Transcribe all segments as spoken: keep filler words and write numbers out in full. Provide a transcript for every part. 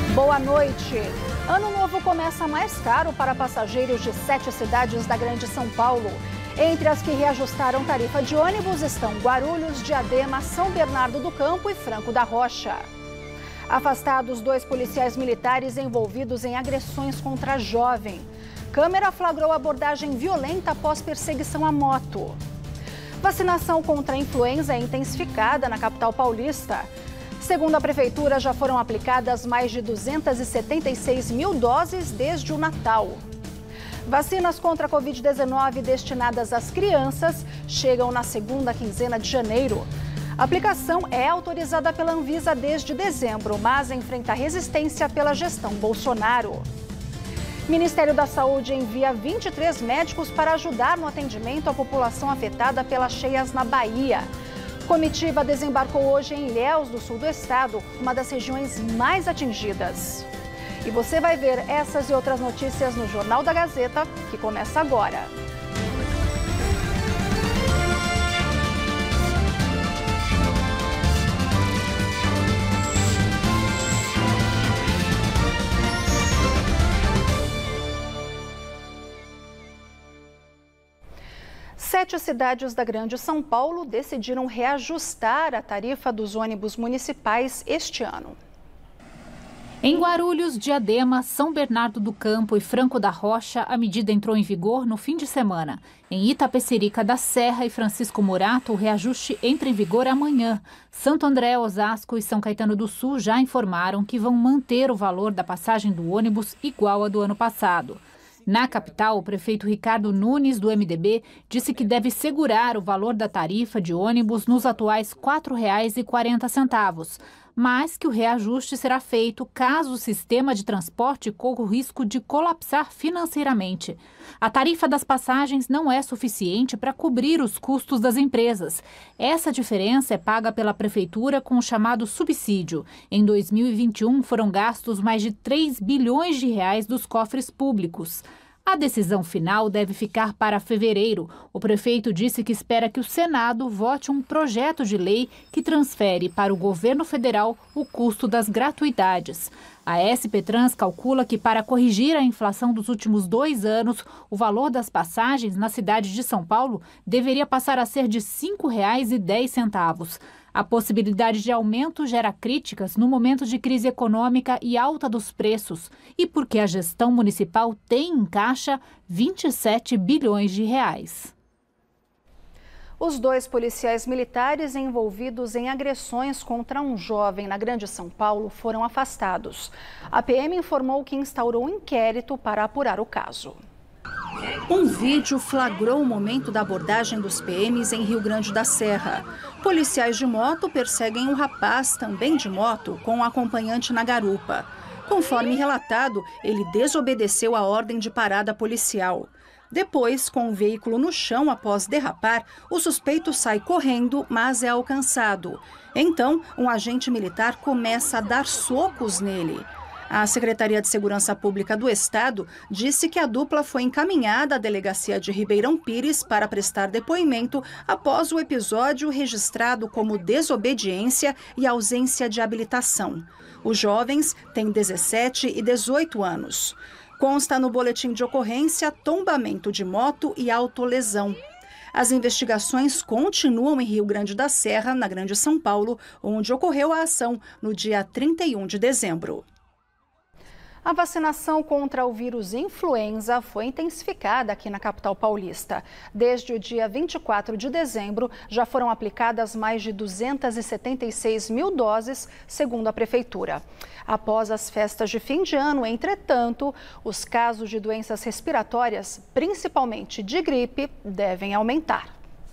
Boa noite. Ano novo começa mais caro para passageiros de sete cidades da Grande São Paulo. Entre as que reajustaram tarifa de ônibus estão Guarulhos, Diadema, São Bernardo do Campo e Franco da Rocha. Afastados dois policiais militares envolvidos em agressões contra jovem. Câmera flagrou abordagem violenta após perseguição à moto. Vacinação contra a influenza é intensificada na capital paulista. Segundo a Prefeitura, já foram aplicadas mais de duzentas e setenta e seis mil doses desde o Natal. Vacinas contra a covid dezenove destinadas às crianças chegam na segunda quinzena de janeiro. A aplicação é autorizada pela Anvisa desde dezembro, mas enfrenta resistência pela gestão Bolsonaro. Ministério da Saúde envia vinte e três médicos para ajudar no atendimento à população afetada pelas cheias na Bahia. Comitiva desembarcou hoje em Ilhéus, do sul do estado, uma das regiões mais atingidas. E você vai ver essas e outras notícias no Jornal da Gazeta, que começa agora. Sete cidades da Grande São Paulo decidiram reajustar a tarifa dos ônibus municipais este ano. Em Guarulhos, Diadema, São Bernardo do Campo e Franco da Rocha, a medida entrou em vigor no fim de semana. Em Itapecerica da Serra e Francisco Morato, o reajuste entra em vigor amanhã. Santo André, Osasco e São Caetano do Sul já informaram que vão manter o valor da passagem do ônibus igual a do ano passado. Na capital, o prefeito Ricardo Nunes, do M D B, disse que deve segurar o valor da tarifa de ônibus nos atuais quatro reais e quarenta centavos, mas que o reajuste será feito caso o sistema de transporte corra o risco de colapsar financeiramente. A tarifa das passagens não é suficiente para cobrir os custos das empresas. Essa diferença é paga pela prefeitura com o chamado subsídio. Em dois mil e vinte e um, foram gastos mais de três bilhões de reais dos cofres públicos. A decisão final deve ficar para fevereiro. O prefeito disse que espera que o Senado vote um projeto de lei que transfere para o governo federal o custo das gratuidades. A S P Trans calcula que, para corrigir a inflação dos últimos dois anos, o valor das passagens na cidade de São Paulo deveria passar a ser de cinco reais e dez centavos. A possibilidade de aumento gera críticas no momento de crise econômica e alta dos preços, e porque a gestão municipal tem em caixa vinte e sete bilhões de reais. Os dois policiais militares envolvidos em agressões contra um jovem na Grande São Paulo foram afastados. A P M informou que instaurou um inquérito para apurar o caso. Um vídeo flagrou o momento da abordagem dos P Ms em Rio Grande da Serra. Policiais de moto perseguem um rapaz, também de moto, com um acompanhante na garupa. Conforme relatado, ele desobedeceu a ordem de parada policial. Depois, com o veículo no chão após derrapar, o suspeito sai correndo, mas é alcançado. Então, um agente militar começa a dar socos nele. A Secretaria de Segurança Pública do Estado disse que a dupla foi encaminhada à delegacia de Ribeirão Pires para prestar depoimento após o episódio registrado como desobediência e ausência de habilitação. Os jovens têm dezessete e dezoito anos. Consta no boletim de ocorrência tombamento de moto e autolesão. As investigações continuam em Rio Grande da Serra, na Grande São Paulo, onde ocorreu a ação no dia trinta e um de dezembro. A vacinação contra o vírus influenza foi intensificada aqui na capital paulista. Desde o dia vinte e quatro de dezembro, já foram aplicadas mais de duzentas e setenta e seis mil doses, segundo a prefeitura. Após as festas de fim de ano, entretanto, os casos de doenças respiratórias, principalmente de gripe, devem aumentar.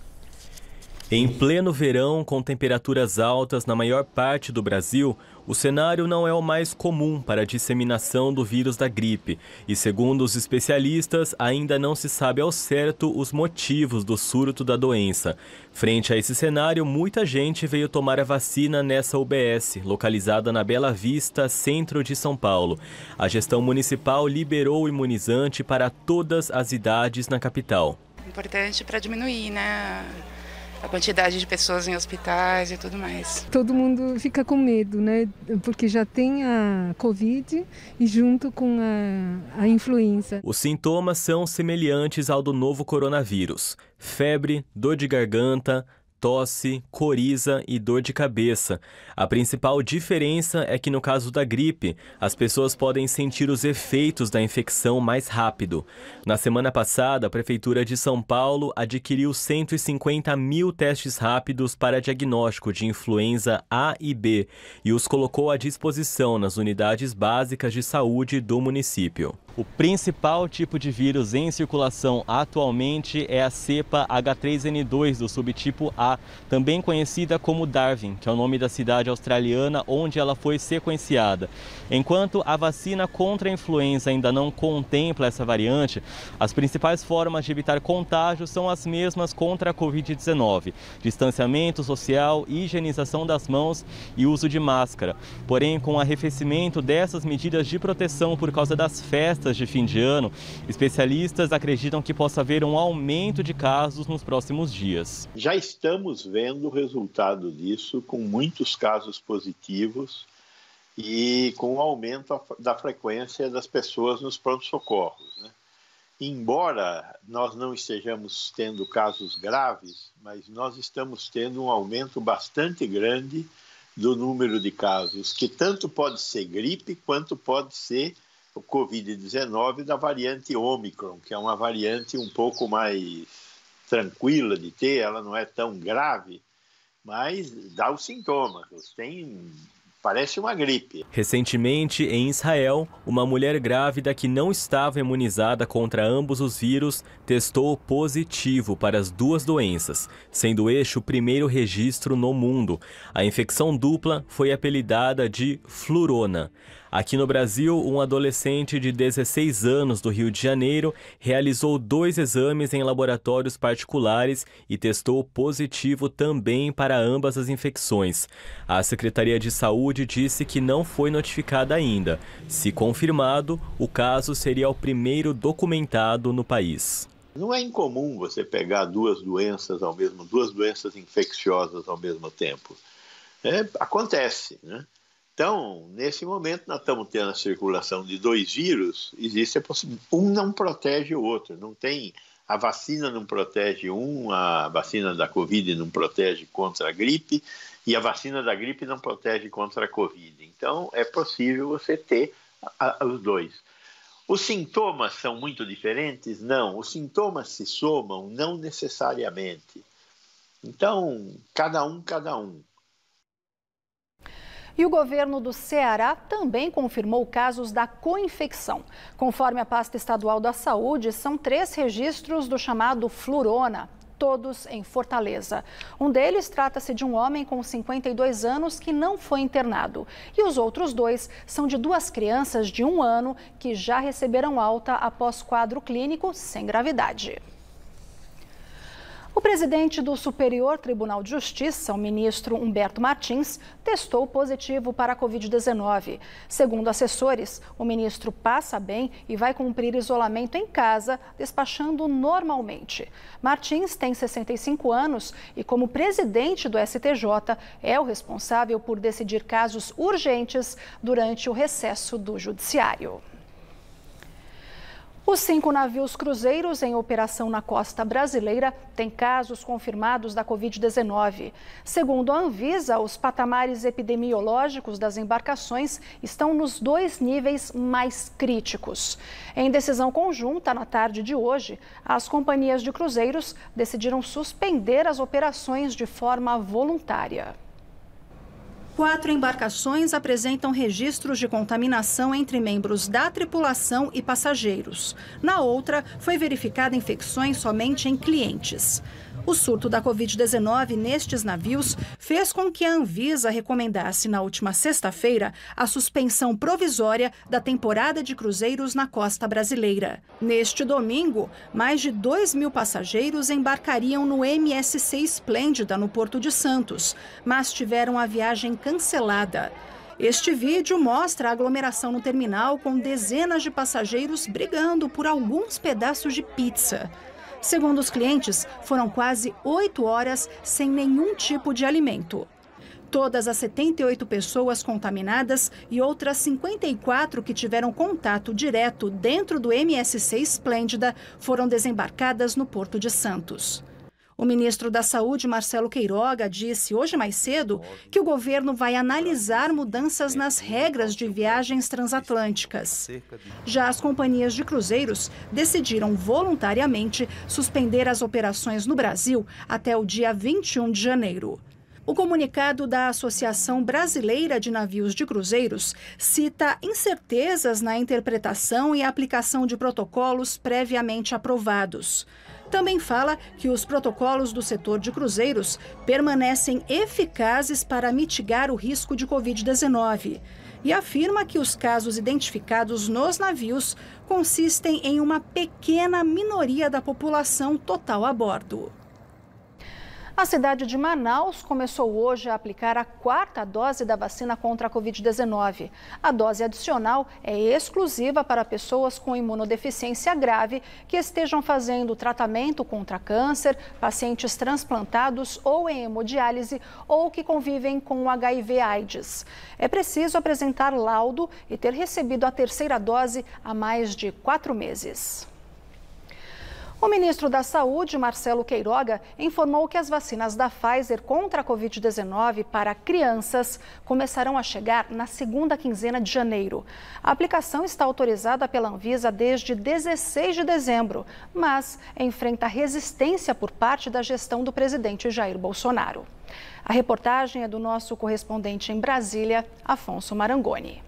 Em pleno verão, com temperaturas altas na maior parte do Brasil, o cenário não é o mais comum para a disseminação do vírus da gripe. E, segundo os especialistas, ainda não se sabe ao certo os motivos do surto da doença. Frente a esse cenário, muita gente veio tomar a vacina nessa U B S, localizada na Bela Vista, centro de São Paulo. A gestão municipal liberou o imunizante para todas as idades na capital. Importante para diminuir, né? a quantidade de pessoas em hospitais e tudo mais. Todo mundo fica com medo, né? Porque já tem a Covid e junto com a, a influenza. Os sintomas são semelhantes ao do novo coronavírus: febre, dor de garganta, tosse, coriza e dor de cabeça. A principal diferença é que no caso da gripe, as pessoas podem sentir os efeitos da infecção mais rápido. Na semana passada, a Prefeitura de São Paulo adquiriu cento e cinquenta mil testes rápidos para diagnóstico de influenza A e B e os colocou à disposição nas unidades básicas de saúde do município. O principal tipo de vírus em circulação atualmente é a cepa H três N dois do subtipo A, também conhecida como Darwin, que é o nome da cidade australiana onde ela foi sequenciada. Enquanto a vacina contra a influenza ainda não contempla essa variante, as principais formas de evitar contágio são as mesmas contra a covid dezenove: distanciamento social, higienização das mãos e uso de máscara. Porém, com o arrefecimento dessas medidas de proteção por causa das festas de fim de ano, especialistas acreditam que possa haver um aumento de casos nos próximos dias. Já estamos vendo o resultado disso, com muitos casos positivos e com o aumento da frequência das pessoas nos pronto-socorros, né? Embora nós não estejamos tendo casos graves, mas nós estamos tendo um aumento bastante grande do número de casos, que tanto pode ser gripe quanto pode ser o covid dezenove da variante Omicron, que é uma variante um pouco mais tranquila de ter, ela não é tão grave, mas dá os sintomas, tem, parece uma gripe. Recentemente, em Israel, uma mulher grávida que não estava imunizada contra ambos os vírus testou positivo para as duas doenças, sendo este o primeiro registro no mundo. A infecção dupla foi apelidada de flurona. Aqui no Brasil, um adolescente de dezesseis anos do Rio de Janeiro realizou dois exames em laboratórios particulares e testou positivo também para ambas as infecções. A Secretaria de Saúde disse que não foi notificada ainda. Se confirmado, o caso seria o primeiro documentado no país. Não é incomum você pegar duas doenças ao mesmo, duas doenças infecciosas ao mesmo tempo. É, acontece, né? Então, nesse momento, nós estamos tendo a circulação de dois vírus, existe a possibilidade, um não protege o outro, não tem, a vacina não protege um, a vacina da Covid não protege contra a gripe e a vacina da gripe não protege contra a Covid. Então, é possível você ter a, a, os dois. Os sintomas são muito diferentes? Não, os sintomas se somam não necessariamente. Então, cada um, cada um. E o governo do Ceará também confirmou casos da co-infecção. Conforme a pasta estadual da saúde, são três registros do chamado flurona, todos em Fortaleza. Um deles trata-se de um homem com cinquenta e dois anos que não foi internado. E os outros dois são de duas crianças de um ano que já receberam alta após quadro clínico sem gravidade. O presidente do Superior Tribunal de Justiça, o ministro Humberto Martins, testou positivo para a covid dezenove. Segundo assessores, o ministro passa bem e vai cumprir isolamento em casa, despachando normalmente. Martins tem sessenta e cinco anos e, como presidente do S T J, é o responsável por decidir casos urgentes durante o recesso do Judiciário. Os cinco navios cruzeiros em operação na costa brasileira têm casos confirmados da covid dezenove. Segundo a Anvisa, os patamares epidemiológicos das embarcações estão nos dois níveis mais críticos. Em decisão conjunta, na tarde de hoje, as companhias de cruzeiros decidiram suspender as operações de forma voluntária. Quatro embarcações apresentam registros de contaminação entre membros da tripulação e passageiros. Na outra, foi verificada infecções somente em clientes. O surto da covid dezenove nestes navios fez com que a Anvisa recomendasse na última sexta-feira a suspensão provisória da temporada de cruzeiros na costa brasileira. Neste domingo, mais de dois mil passageiros embarcariam no M S C Esplêndida, no Porto de Santos, mas tiveram a viagem cancelada. Este vídeo mostra a aglomeração no terminal com dezenas de passageiros brigando por alguns pedaços de pizza. Segundo os clientes, foram quase oito horas sem nenhum tipo de alimento. Todas as setenta e oito pessoas contaminadas e outras cinquenta e quatro que tiveram contato direto dentro do M S C Esplêndida foram desembarcadas no Porto de Santos. O ministro da Saúde, Marcelo Queiroga, disse hoje mais cedo que o governo vai analisar mudanças nas regras de viagens transatlânticas. Já as companhias de cruzeiros decidiram voluntariamente suspender as operações no Brasil até o dia vinte e um de janeiro. O comunicado da Associação Brasileira de Navios de Cruzeiros cita incertezas na interpretação e aplicação de protocolos previamente aprovados. Também fala que os protocolos do setor de cruzeiros permanecem eficazes para mitigar o risco de covid dezenove e afirma que os casos identificados nos navios consistem em uma pequena minoria da população total a bordo. A cidade de Manaus começou hoje a aplicar a quarta dose da vacina contra a covid dezenove. A dose adicional é exclusiva para pessoas com imunodeficiência grave que estejam fazendo tratamento contra câncer, pacientes transplantados ou em hemodiálise ou que convivem com H I V AIDS. É preciso apresentar laudo e ter recebido a terceira dose há mais de quatro meses. O ministro da Saúde, Marcelo Queiroga, informou que as vacinas da Pfizer contra a covid dezenove para crianças começarão a chegar na segunda quinzena de janeiro. A aplicação está autorizada pela Anvisa desde dezesseis de dezembro, mas enfrenta resistência por parte da gestão do presidente Jair Bolsonaro. A reportagem é do nosso correspondente em Brasília, Afonso Marangoni.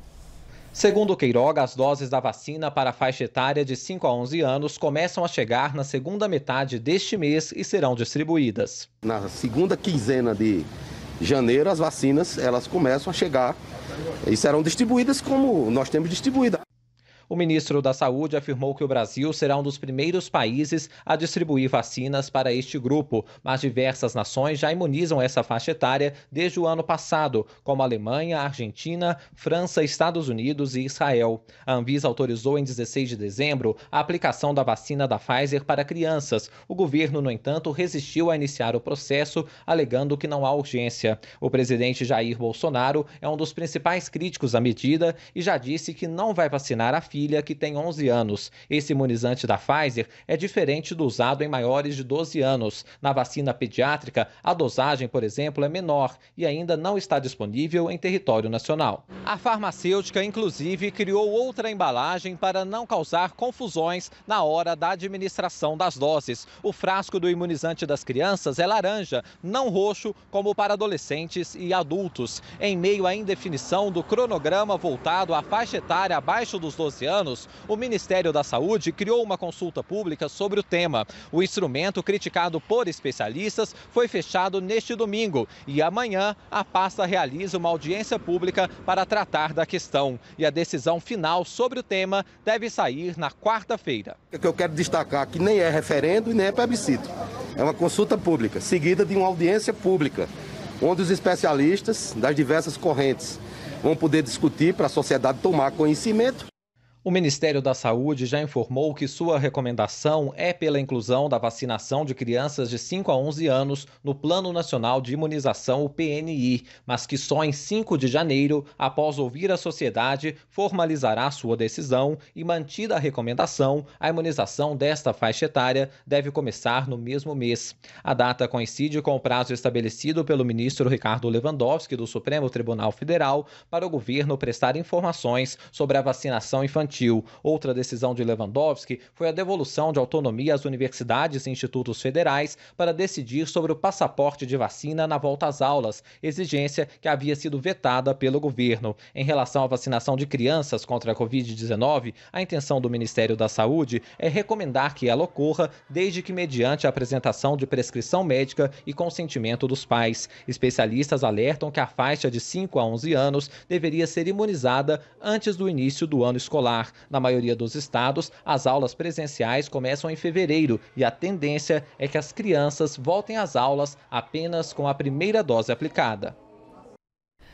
Segundo Queiroga, as doses da vacina para a faixa etária de cinco a onze anos começam a chegar na segunda metade deste mês e serão distribuídas. Na segunda quinzena de janeiro, as vacinas elas começam a chegar e serão distribuídas como nós temos distribuído. O ministro da Saúde afirmou que o Brasil será um dos primeiros países a distribuir vacinas para este grupo, mas diversas nações já imunizam essa faixa etária desde o ano passado, como Alemanha, Argentina, França, Estados Unidos e Israel. A Anvisa autorizou em dezesseis de dezembro a aplicação da vacina da Pfizer para crianças. O governo, no entanto, resistiu a iniciar o processo, alegando que não há urgência. O presidente Jair Bolsonaro é um dos principais críticos à medida e já disse que não vai vacinar a filha que tem onze anos. Esse imunizante da Pfizer é diferente do usado em maiores de doze anos. Na vacina pediátrica, a dosagem, por exemplo, é menor e ainda não está disponível em território nacional. A farmacêutica, inclusive, criou outra embalagem para não causar confusões na hora da administração das doses. O frasco do imunizante das crianças é laranja, não roxo, como para adolescentes e adultos. Em meio à indefinição do cronograma voltado à faixa etária abaixo dos doze anos, o Ministério da Saúde criou uma consulta pública sobre o tema. O instrumento, criticado por especialistas, foi fechado neste domingo e amanhã a pasta realiza uma audiência pública para tratar da questão. E a decisão final sobre o tema deve sair na quarta-feira. O que eu quero destacar que nem é referendo e nem é plebiscito. É uma consulta pública, seguida de uma audiência pública, onde os especialistas das diversas correntes vão poder discutir para a sociedade tomar conhecimento. O Ministério da Saúde já informou que sua recomendação é pela inclusão da vacinação de crianças de cinco a onze anos no Plano Nacional de Imunização, o P N I, mas que só em cinco de janeiro, após ouvir a sociedade, formalizará sua decisão e, mantida a recomendação, a imunização desta faixa etária deve começar no mesmo mês. A data coincide com o prazo estabelecido pelo ministro Ricardo Lewandowski, do Supremo Tribunal Federal, para o governo prestar informações sobre a vacinação infantil. Outra decisão de Lewandowski foi a devolução de autonomia às universidades e institutos federais para decidir sobre o passaporte de vacina na volta às aulas, exigência que havia sido vetada pelo governo. Em relação à vacinação de crianças contra a covid dezenove, a intenção do Ministério da Saúde é recomendar que ela ocorra desde que mediante a apresentação de prescrição médica e consentimento dos pais. Especialistas alertam que a faixa de cinco a onze anos deveria ser imunizada antes do início do ano escolar. Na maioria dos estados, as aulas presenciais começam em fevereiro e a tendência é que as crianças voltem às aulas apenas com a primeira dose aplicada.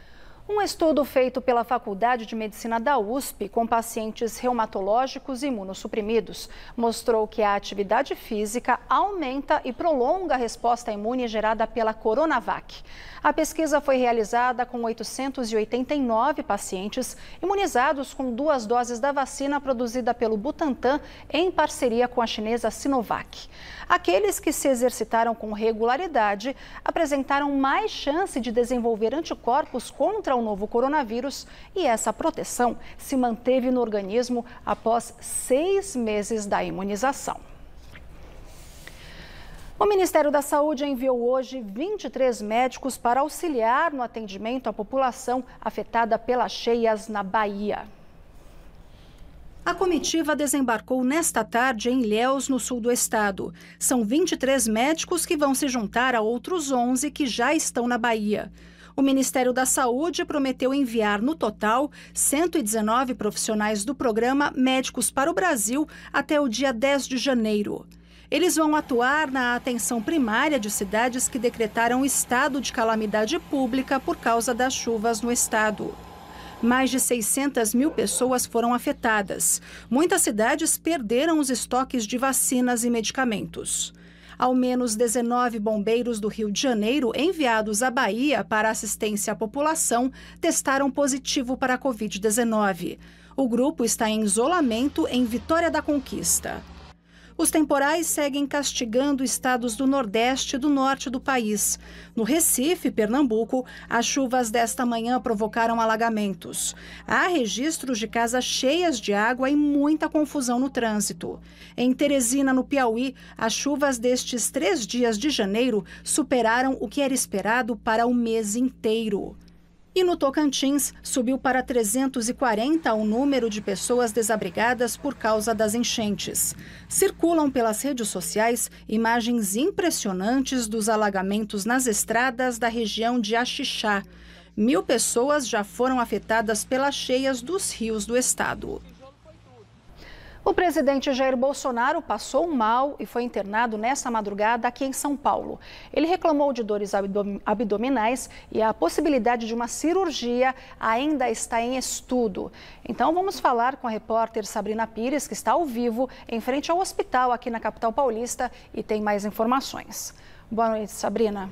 Um estudo feito pela Faculdade de Medicina da U S P com pacientes reumatológicos e imunossuprimidos mostrou que a atividade física aumenta e prolonga a resposta imune gerada pela Coronavac. A pesquisa foi realizada com oitocentos e oitenta e nove pacientes imunizados com duas doses da vacina produzida pelo Butantan em parceria com a chinesa Sinovac. Aqueles que se exercitaram com regularidade apresentaram mais chance de desenvolver anticorpos contra o novo coronavírus e essa proteção se manteve no organismo após seis meses da imunização. O Ministério da Saúde enviou hoje vinte e três médicos para auxiliar no atendimento à população afetada pelas cheias na Bahia. A comitiva desembarcou nesta tarde em Ilhéus, no sul do estado. São vinte e três médicos que vão se juntar a outros onze que já estão na Bahia. O Ministério da Saúde prometeu enviar, no total, cento e dezenove profissionais do programa Médicos para o Brasil até o dia dez de janeiro. Eles vão atuar na atenção primária de cidades que decretaram estado de calamidade pública por causa das chuvas no estado. Mais de seiscentas mil pessoas foram afetadas. Muitas cidades perderam os estoques de vacinas e medicamentos. Ao menos dezenove bombeiros do Rio de Janeiro, enviados à Bahia para assistência à população, testaram positivo para a covid dezenove. O grupo está em isolamento em Vitória da Conquista. Os temporais seguem castigando estados do Nordeste e do Norte do país. No Recife, Pernambuco, as chuvas desta manhã provocaram alagamentos. Há registros de casas cheias de água e muita confusão no trânsito. Em Teresina, no Piauí, as chuvas destes três dias de janeiro superaram o que era esperado para o mês inteiro. E no Tocantins, subiu para trezentos e quarenta o número de pessoas desabrigadas por causa das enchentes. Circulam pelas redes sociais imagens impressionantes dos alagamentos nas estradas da região de Axixá. Mil pessoas já foram afetadas pelas cheias dos rios do estado. O presidente Jair Bolsonaro passou mal e foi internado nesta madrugada aqui em São Paulo. Ele reclamou de dores abdominais e a possibilidade de uma cirurgia ainda está em estudo. Então vamos falar com a repórter Sabrina Pires, que está ao vivo em frente ao hospital aqui na capital paulista e tem mais informações. Boa noite, Sabrina.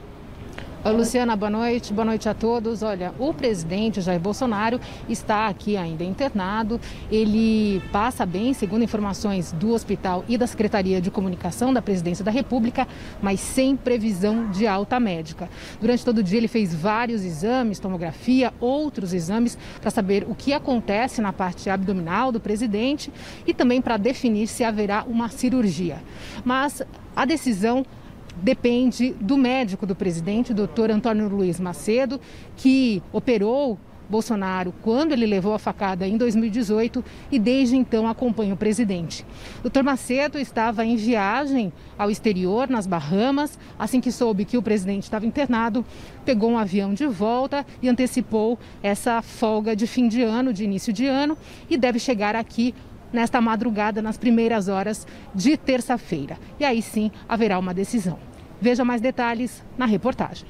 Oi, Luciana, boa noite. Boa noite a todos. Olha, o presidente Jair Bolsonaro está aqui ainda internado. Ele passa bem, segundo informações do hospital e da Secretaria de Comunicação da Presidência da República, mas sem previsão de alta médica. Durante todo o dia ele fez vários exames, tomografia, outros exames, para saber o que acontece na parte abdominal do presidente e também para definir se haverá uma cirurgia. Mas a decisão depende do médico do presidente, doutor Antônio Luiz Macedo, que operou Bolsonaro quando ele levou a facada em dois mil e dezoito e desde então acompanha o presidente. doutor Macedo estava em viagem ao exterior, nas Bahamas. Assim que soube que o presidente estava internado, pegou um avião de volta e antecipou essa folga de fim de ano, de início de ano, e deve chegar aqui nesta madrugada, nas primeiras horas de terça-feira. E aí sim haverá uma decisão. Veja mais detalhes na reportagem.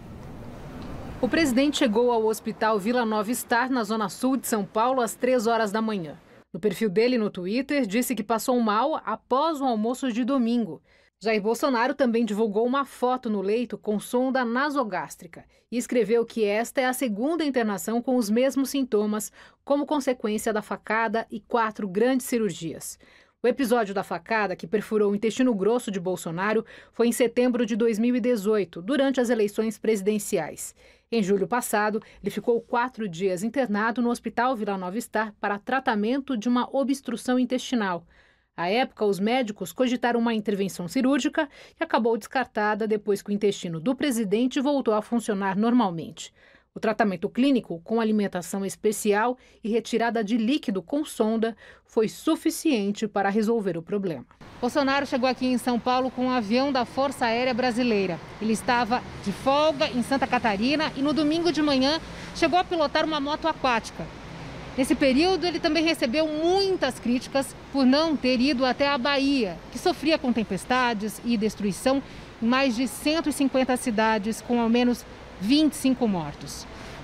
O presidente chegou ao Hospital Vila Nova Star, na zona sul de São Paulo, às três horas da manhã. No perfil dele no Twitter, disse que passou mal após o almoço de domingo. Jair Bolsonaro também divulgou uma foto no leito com sonda nasogástrica e escreveu que esta é a segunda internação com os mesmos sintomas, como consequência da facada e quatro grandes cirurgias. O episódio da facada, que perfurou o intestino grosso de Bolsonaro, foi em setembro de dois mil e dezoito, durante as eleições presidenciais. Em julho passado, ele ficou quatro dias internado no Hospital Vila Nova Star para tratamento de uma obstrução intestinal. À época, os médicos cogitaram uma intervenção cirúrgica que acabou descartada depois que o intestino do presidente voltou a funcionar normalmente. O tratamento clínico, com alimentação especial e retirada de líquido com sonda, foi suficiente para resolver o problema. Bolsonaro chegou aqui em São Paulo com um avião da Força Aérea Brasileira. Ele estava de folga em Santa Catarina e no domingo de manhã chegou a pilotar uma moto aquática. Nesse período, ele também recebeu muitas críticas por não ter ido até a Bahia, que sofria com tempestades e destruição em mais de cento e cinquenta cidades, com ao menos vinte e cinco mortos.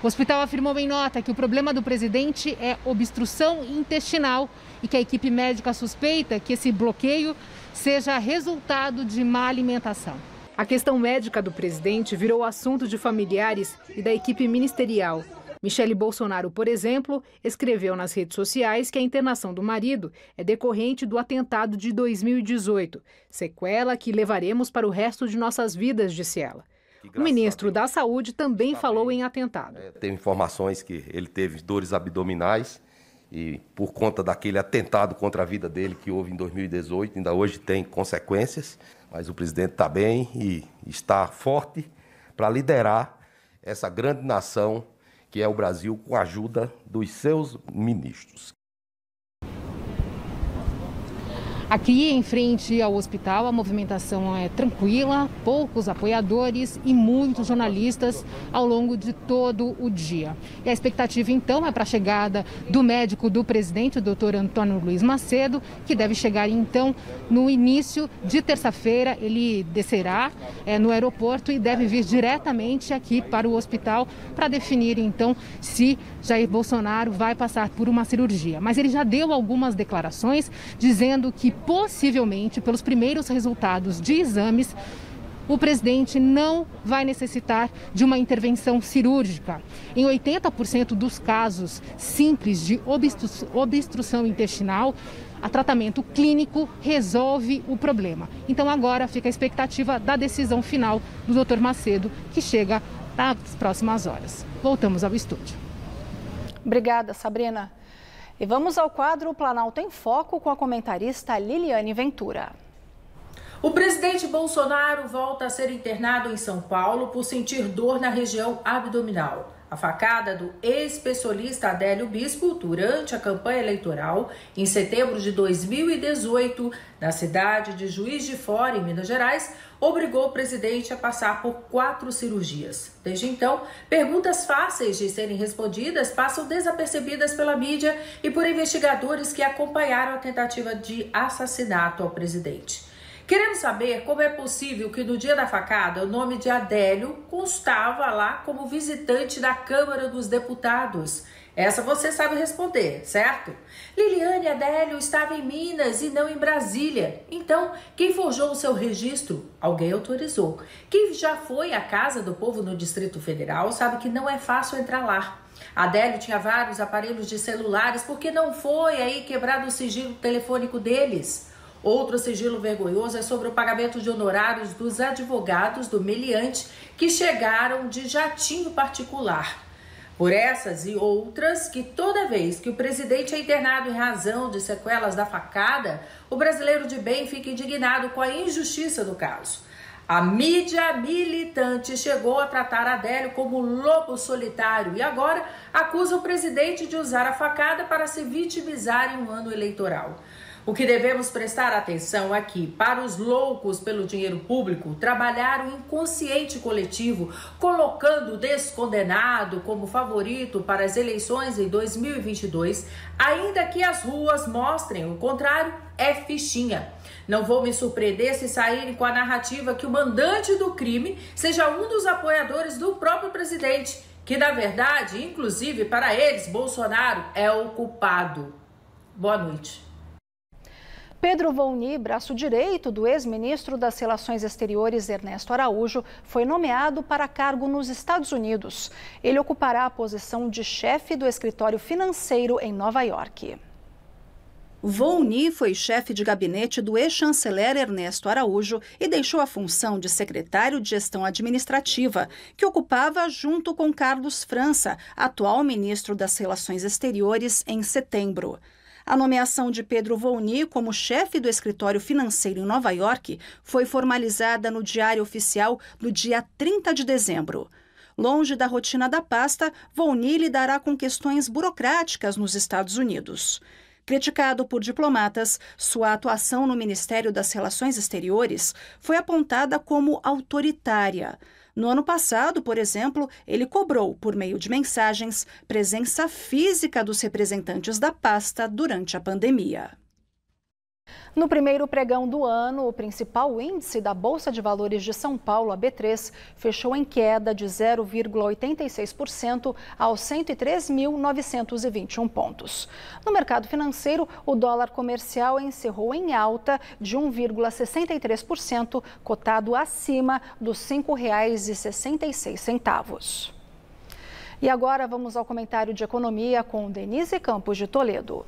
O hospital afirmou em nota que o problema do presidente é obstrução intestinal e que a equipe médica suspeita que esse bloqueio seja resultado de má alimentação. A questão médica do presidente virou assunto de familiares e da equipe ministerial. Michele Bolsonaro, por exemplo, escreveu nas redes sociais que a internação do marido é decorrente do atentado de dois mil e dezoito, sequela que levaremos para o resto de nossas vidas, disse ela. O ministro da Saúde também falou em atentado. É, tem informações que ele teve dores abdominais e por conta daquele atentado contra a vida dele que houve em dois mil e dezoito, ainda hoje tem consequências, mas o presidente está bem e está forte para liderar essa grande nação que é o Brasil, com a ajuda dos seus ministros. Aqui em frente ao hospital, a movimentação é tranquila, poucos apoiadores e muitos jornalistas ao longo de todo o dia. E a expectativa, então, é para a chegada do médico do presidente, o doutor Antônio Luiz Macedo, que deve chegar, então, no início de terça-feira. Ele descerá é, no aeroporto e deve vir diretamente aqui para o hospital para definir, então, se Jair Bolsonaro vai passar por uma cirurgia. Mas ele já deu algumas declarações dizendo que possivelmente, pelos primeiros resultados de exames, o presidente não vai necessitar de uma intervenção cirúrgica. Em oitenta por cento dos casos simples de obstru- obstrução intestinal, o tratamento clínico resolve o problema. Então agora fica a expectativa da decisão final do doutor Macedo, que chega nas próximas horas. Voltamos ao estúdio. Obrigada, Sabrina. E vamos ao quadro Planalto em Foco com a comentarista Liliane Ventura. O presidente Bolsonaro volta a ser internado em São Paulo por sentir dor na região abdominal. A facada do ex-pessoalista Adélio Bispo durante a campanha eleitoral, em setembro de dois mil e dezoito, na cidade de Juiz de Fora, em Minas Gerais, obrigou o presidente a passar por quatro cirurgias. Desde então, perguntas fáceis de serem respondidas passam desapercebidas pela mídia e por investigadores que acompanharam a tentativa de assassinato ao presidente. Queremos saber como é possível que no dia da facada o nome de Adélio constava lá como visitante da Câmara dos Deputados. Essa você sabe responder, certo? Liliane, Adélio estava em Minas e não em Brasília. Então, quem forjou o seu registro? Alguém autorizou. Quem já foi à Casa do Povo no Distrito Federal sabe que não é fácil entrar lá. Adélio tinha vários aparelhos de celulares porque não foi aí quebrado o sigilo telefônico deles. Outro sigilo vergonhoso é sobre o pagamento de honorários dos advogados do meliante que chegaram de jatinho particular. Por essas e outras, que toda vez que o presidente é internado em razão de sequelas da facada, o brasileiro de bem fica indignado com a injustiça do caso. A mídia militante chegou a tratar Adélio como lobo solitário e agora acusa o presidente de usar a facada para se vitimizar em um ano eleitoral. O que devemos prestar atenção é que, para os loucos pelo dinheiro público, trabalhar o inconsciente coletivo, colocando o descondenado como favorito para as eleições em dois mil e vinte e dois, ainda que as ruas mostrem o contrário, é fichinha. Não vou me surpreender se saírem com a narrativa que o mandante do crime seja um dos apoiadores do próprio presidente, que, na verdade, inclusive para eles, Bolsonaro é o culpado. Boa noite. Pedro Volny, braço direito do ex-ministro das Relações Exteriores Ernesto Araújo, foi nomeado para cargo nos Estados Unidos. Ele ocupará a posição de chefe do escritório financeiro em Nova York. Volny foi chefe de gabinete do ex-chanceler Ernesto Araújo e deixou a função de secretário de Gestão Administrativa, que ocupava junto com Carlos França, atual ministro das Relações Exteriores, em setembro. A nomeação de Pedro Volny como chefe do escritório financeiro em Nova York foi formalizada no Diário Oficial no dia trinta de dezembro. Longe da rotina da pasta, Volny lidará com questões burocráticas nos Estados Unidos. Criticado por diplomatas, sua atuação no Ministério das Relações Exteriores foi apontada como autoritária. No ano passado, por exemplo, ele cobrou, por meio de mensagens, presença física dos representantes da pasta durante a pandemia. No primeiro pregão do ano, o principal índice da Bolsa de Valores de São Paulo, a B três, fechou em queda de zero vírgula oitenta e seis por cento aos cento e três mil novecentos e vinte e um pontos. No mercado financeiro, o dólar comercial encerrou em alta de um vírgula sessenta e três por cento, cotado acima dos cinco reais e sessenta e seis centavos. E agora vamos ao comentário de economia com Denise Campos de Toledo.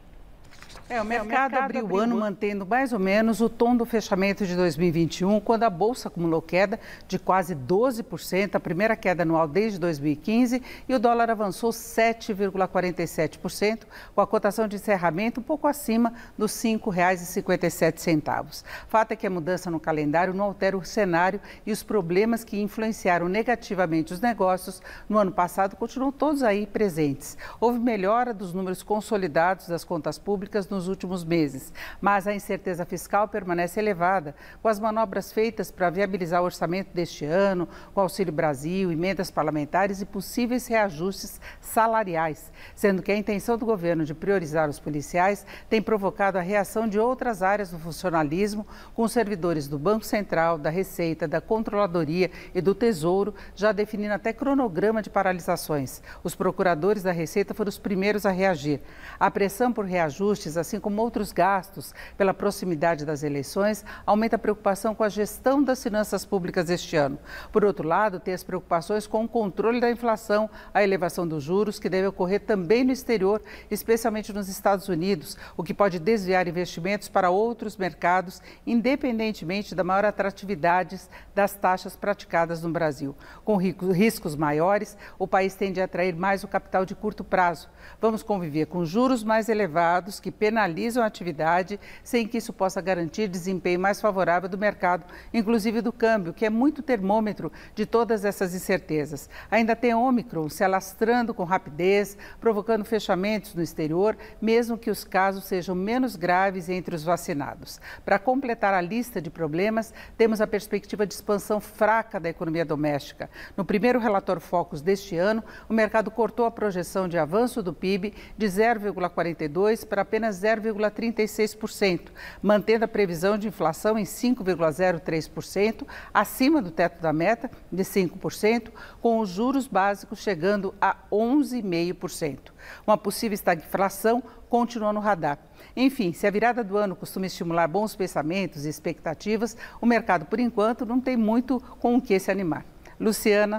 É, o mercado, é, o mercado abriu, abriu o ano mantendo mais ou menos o tom do fechamento de dois mil e vinte e um, quando a Bolsa acumulou queda de quase doze por cento, a primeira queda anual desde dois mil e quinze, e o dólar avançou sete vírgula quarenta e sete por cento, com a cotação de encerramento um pouco acima dos cinco reais e cinquenta e sete centavos. Fato é que a mudança no calendário não altera o cenário e os problemas que influenciaram negativamente os negócios no ano passado continuam todos aí presentes. Houve melhora dos números consolidados das contas públicas no nos últimos meses, mas a incerteza fiscal permanece elevada, com as manobras feitas para viabilizar o orçamento deste ano, com Auxílio Brasil, emendas parlamentares e possíveis reajustes salariais, sendo que a intenção do governo de priorizar os policiais tem provocado a reação de outras áreas do funcionalismo, com os servidores do Banco Central, da Receita, da Controladoria e do Tesouro, já definindo até cronograma de paralisações. Os procuradores da Receita foram os primeiros a reagir. A pressão por reajustes, assim como outros gastos pela proximidade das eleições, aumenta a preocupação com a gestão das finanças públicas este ano. Por outro lado, tem as preocupações com o controle da inflação, a elevação dos juros, que deve ocorrer também no exterior, especialmente nos Estados Unidos, o que pode desviar investimentos para outros mercados, independentemente da maior atratividade das taxas praticadas no Brasil. Com riscos maiores, o país tende a atrair mais o capital de curto prazo. Vamos conviver com juros mais elevados, que penalizam a atividade, sem que isso possa garantir desempenho mais favorável do mercado, inclusive do câmbio, que é muito termômetro de todas essas incertezas. Ainda tem Ômicron se alastrando com rapidez, provocando fechamentos no exterior, mesmo que os casos sejam menos graves entre os vacinados. Para completar a lista de problemas, temos a perspectiva de expansão fraca da economia doméstica. No primeiro relatório Focus deste ano, o mercado cortou a projeção de avanço do P I B de zero vírgula quarenta e dois por cento para apenas zero vírgula trinta e seis por cento, mantendo a previsão de inflação em cinco vírgula zero três por cento, acima do teto da meta de cinco por cento, com os juros básicos chegando a onze vírgula cinco por cento. Uma possível estagflação continua no radar. Enfim, se a virada do ano costuma estimular bons pensamentos e expectativas, o mercado, por enquanto, não tem muito com o que se animar. Luciana.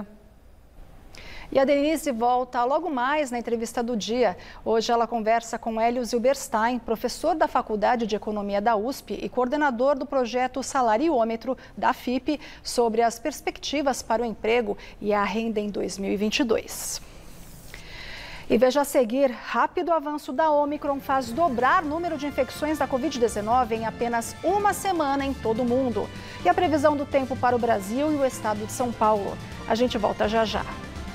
E a Denise volta logo mais na entrevista do dia. Hoje ela conversa com Hélio Zilberstein, professor da Faculdade de Economia da U S P e coordenador do projeto Salariômetro da F I P, sobre as perspectivas para o emprego e a renda em dois mil e vinte e dois. E veja a seguir, rápido avanço da Ômicron faz dobrar o número de infecções da covid dezenove em apenas uma semana em todo o mundo. E a previsão do tempo para o Brasil e o estado de São Paulo. A gente volta já já.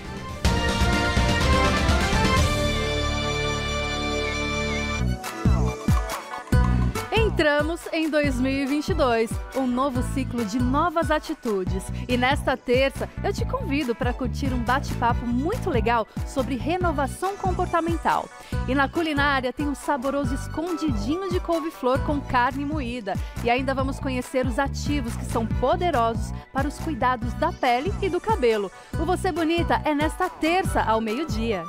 Entramos em dois mil e vinte e dois, um novo ciclo de novas atitudes. E nesta terça, eu te convido para curtir um bate-papo muito legal sobre renovação comportamental. E na culinária tem um saboroso escondidinho de couve-flor com carne moída. E ainda vamos conhecer os ativos que são poderosos para os cuidados da pele e do cabelo. O Você Bonita é nesta terça, ao meio-dia.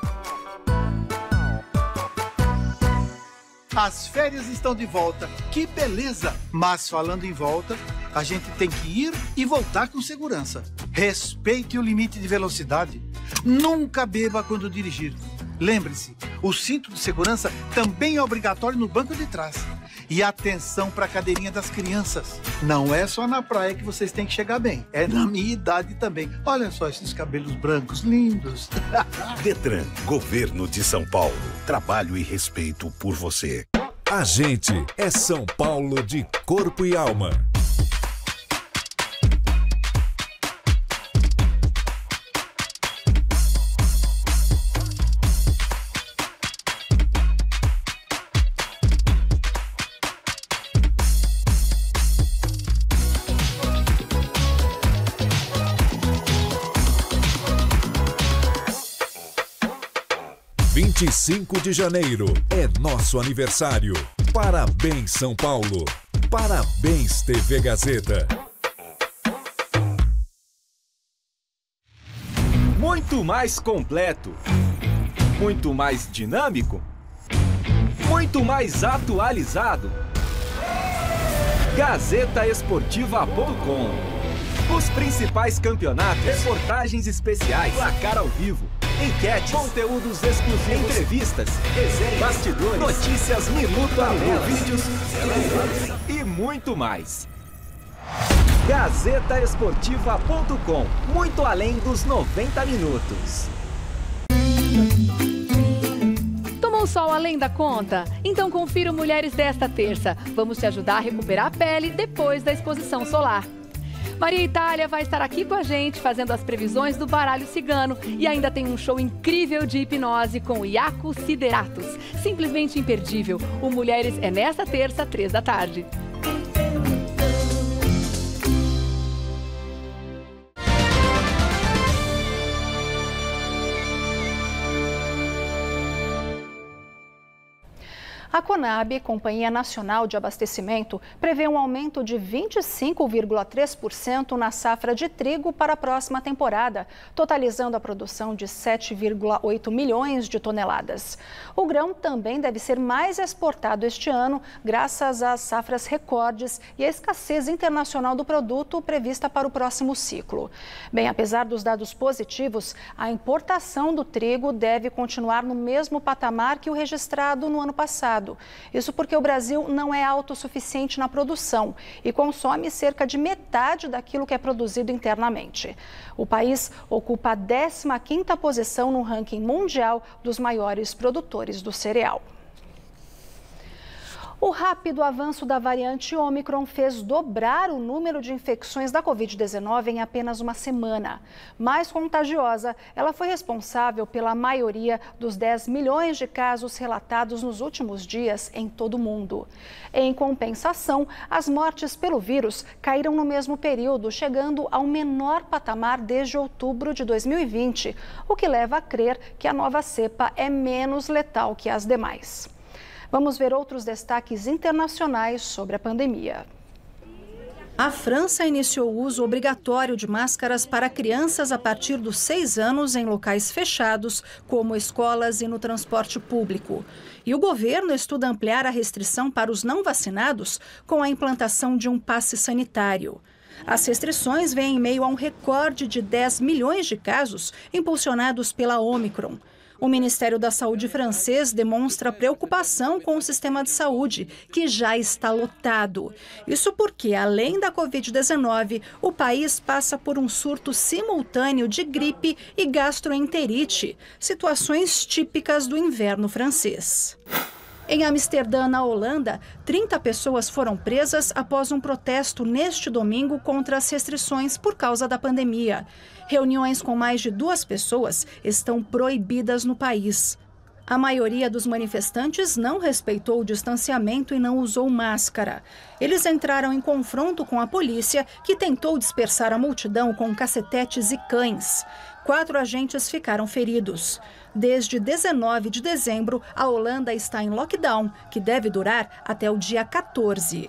As férias estão de volta, que beleza! Mas falando em volta, a gente tem que ir e voltar com segurança. Respeite o limite de velocidade. Nunca beba quando dirigir. Lembre-se, o cinto de segurança também é obrigatório no banco de trás. E atenção para a cadeirinha das crianças. Não é só na praia que vocês têm que chegar bem. É na minha idade também. Olha só esses cabelos brancos lindos. Detran, Governo de São Paulo. Trabalho e respeito por você. A gente é São Paulo de corpo e alma. vinte e cinco de janeiro é nosso aniversário. Parabéns, São Paulo. Parabéns, T V Gazeta. Muito mais completo. Muito mais dinâmico. Muito mais atualizado. Gazeta Esportiva ponto com. Os principais campeonatos, reportagens especiais, placar ao vivo, enquetes, conteúdos exclusivos, entrevistas, resenhas, bastidores, notícias minuto a minuto, vídeos e muito mais. Gazeta Esportiva ponto com. Muito além dos noventa minutos. Tomou sol além da conta? Então confira o Mulheres desta terça. Vamos te ajudar a recuperar a pele depois da exposição solar. Maria Itália vai estar aqui com a gente fazendo as previsões do baralho cigano e ainda tem um show incrível de hipnose com Iaco Sideratos. Simplesmente imperdível. O Mulheres é nesta terça, três da tarde. A Conab, Companhia Nacional de Abastecimento, prevê um aumento de vinte e cinco vírgula três por cento na safra de trigo para a próxima temporada, totalizando a produção de sete vírgula oito milhões de toneladas. O grão também deve ser mais exportado este ano, graças às safras recordes e à escassez internacional do produto prevista para o próximo ciclo. Bem, apesar dos dados positivos, a importação do trigo deve continuar no mesmo patamar que o registrado no ano passado. Isso porque o Brasil não é autossuficiente na produção e consome cerca de metade daquilo que é produzido internamente. O país ocupa a décima quinta posição no ranking mundial dos maiores produtores do cereal. O rápido avanço da variante Ômicron fez dobrar o número de infecções da covid dezenove em apenas uma semana. Mais contagiosa, ela foi responsável pela maioria dos dez milhões de casos relatados nos últimos dias em todo o mundo. Em compensação, as mortes pelo vírus caíram no mesmo período, chegando ao menor patamar desde outubro de dois mil e vinte, o que leva a crer que a nova cepa é menos letal que as demais. Vamos ver outros destaques internacionais sobre a pandemia. A França iniciou o uso obrigatório de máscaras para crianças a partir dos seis anos em locais fechados, como escolas e no transporte público. E o governo estuda ampliar a restrição para os não vacinados com a implantação de um passe sanitário. As restrições vêm em meio a um recorde de dez milhões de casos impulsionados pela Ômicron. O Ministério da Saúde francês demonstra preocupação com o sistema de saúde, que já está lotado. Isso porque, além da covid dezenove, o país passa por um surto simultâneo de gripe e gastroenterite, situações típicas do inverno francês. Em Amsterdã, na Holanda, trinta pessoas foram presas após um protesto neste domingo contra as restrições por causa da pandemia. Reuniões com mais de duas pessoas estão proibidas no país. A maioria dos manifestantes não respeitou o distanciamento e não usou máscara. Eles entraram em confronto com a polícia, que tentou dispersar a multidão com cacetetes e cães. Quatro agentes ficaram feridos. Desde dezenove de dezembro, a Holanda está em lockdown, que deve durar até o dia quatorze.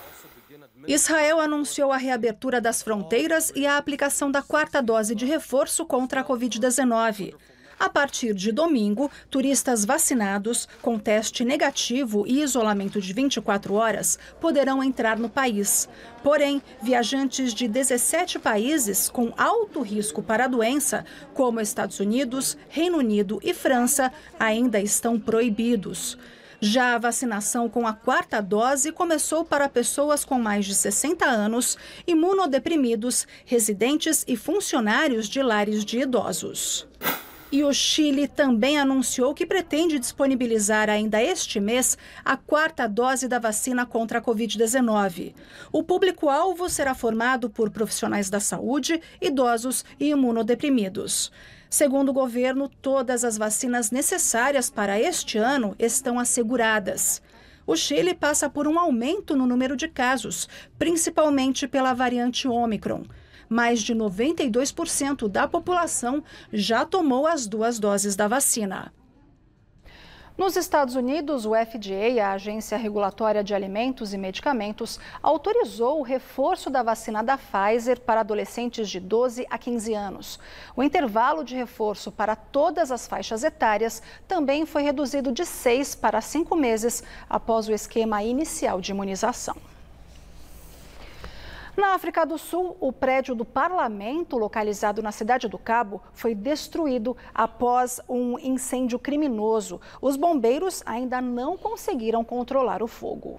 Israel anunciou a reabertura das fronteiras e a aplicação da quarta dose de reforço contra a covid dezenove. A partir de domingo, turistas vacinados, com teste negativo e isolamento de vinte e quatro horas, poderão entrar no país. Porém, viajantes de dezessete países com alto risco para a doença, como Estados Unidos, Reino Unido e França, ainda estão proibidos. Já a vacinação com a quarta dose começou para pessoas com mais de sessenta anos, imunodeprimidos, residentes e funcionários de lares de idosos. E o Chile também anunciou que pretende disponibilizar ainda este mês a quarta dose da vacina contra a covid dezenove. O público-alvo será formado por profissionais da saúde, idosos e imunodeprimidos. Segundo o governo, todas as vacinas necessárias para este ano estão asseguradas. O Chile passa por um aumento no número de casos, principalmente pela variante Ômicron. Mais de noventa e dois por cento da população já tomou as duas doses da vacina. Nos Estados Unidos, o F D A, a Agência Regulatória de Alimentos e Medicamentos, autorizou o reforço da vacina da Pfizer para adolescentes de doze a quinze anos. O intervalo de reforço para todas as faixas etárias também foi reduzido de seis para cinco meses após o esquema inicial de imunização. Na África do Sul, o prédio do parlamento, localizado na cidade do Cabo, foi destruído após um incêndio criminoso. Os bombeiros ainda não conseguiram controlar o fogo.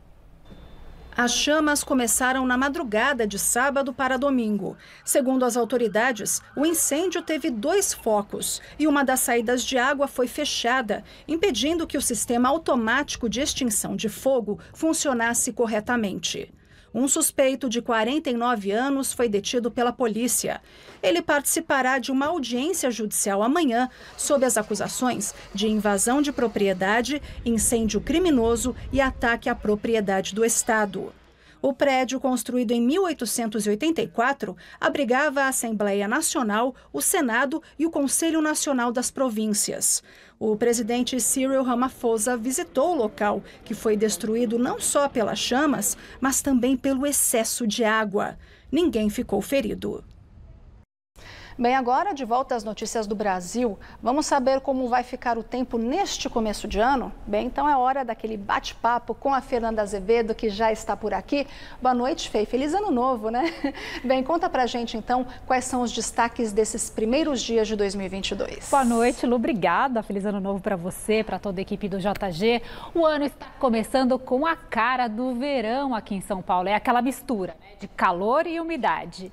As chamas começaram na madrugada de sábado para domingo. Segundo as autoridades, o incêndio teve dois focos e uma das saídas de água foi fechada, impedindo que o sistema automático de extinção de fogo funcionasse corretamente. Um suspeito de quarenta e nove anos foi detido pela polícia. Ele participará de uma audiência judicial amanhã sob as acusações de invasão de propriedade, incêndio criminoso e ataque à propriedade do Estado. O prédio, construído em mil oitocentos e oitenta e quatro, abrigava a Assembleia Nacional, o Senado e o Conselho Nacional das Províncias. O presidente Cyril Ramaphosa visitou o local, que foi destruído não só pelas chamas, mas também pelo excesso de água. Ninguém ficou ferido. Bem, agora de volta às notícias do Brasil, vamos saber como vai ficar o tempo neste começo de ano? Bem, então é hora daquele bate-papo com a Fernanda Azevedo, que já está por aqui. Boa noite, Fê. Feliz ano novo, né? Bem, conta pra gente então quais são os destaques desses primeiros dias de dois mil e vinte e dois. Boa noite, Lu. Obrigada. Feliz ano novo para você, para toda a equipe do J G. O ano está começando com a cara do verão aqui em São Paulo. É aquela mistura, né, de calor e umidade.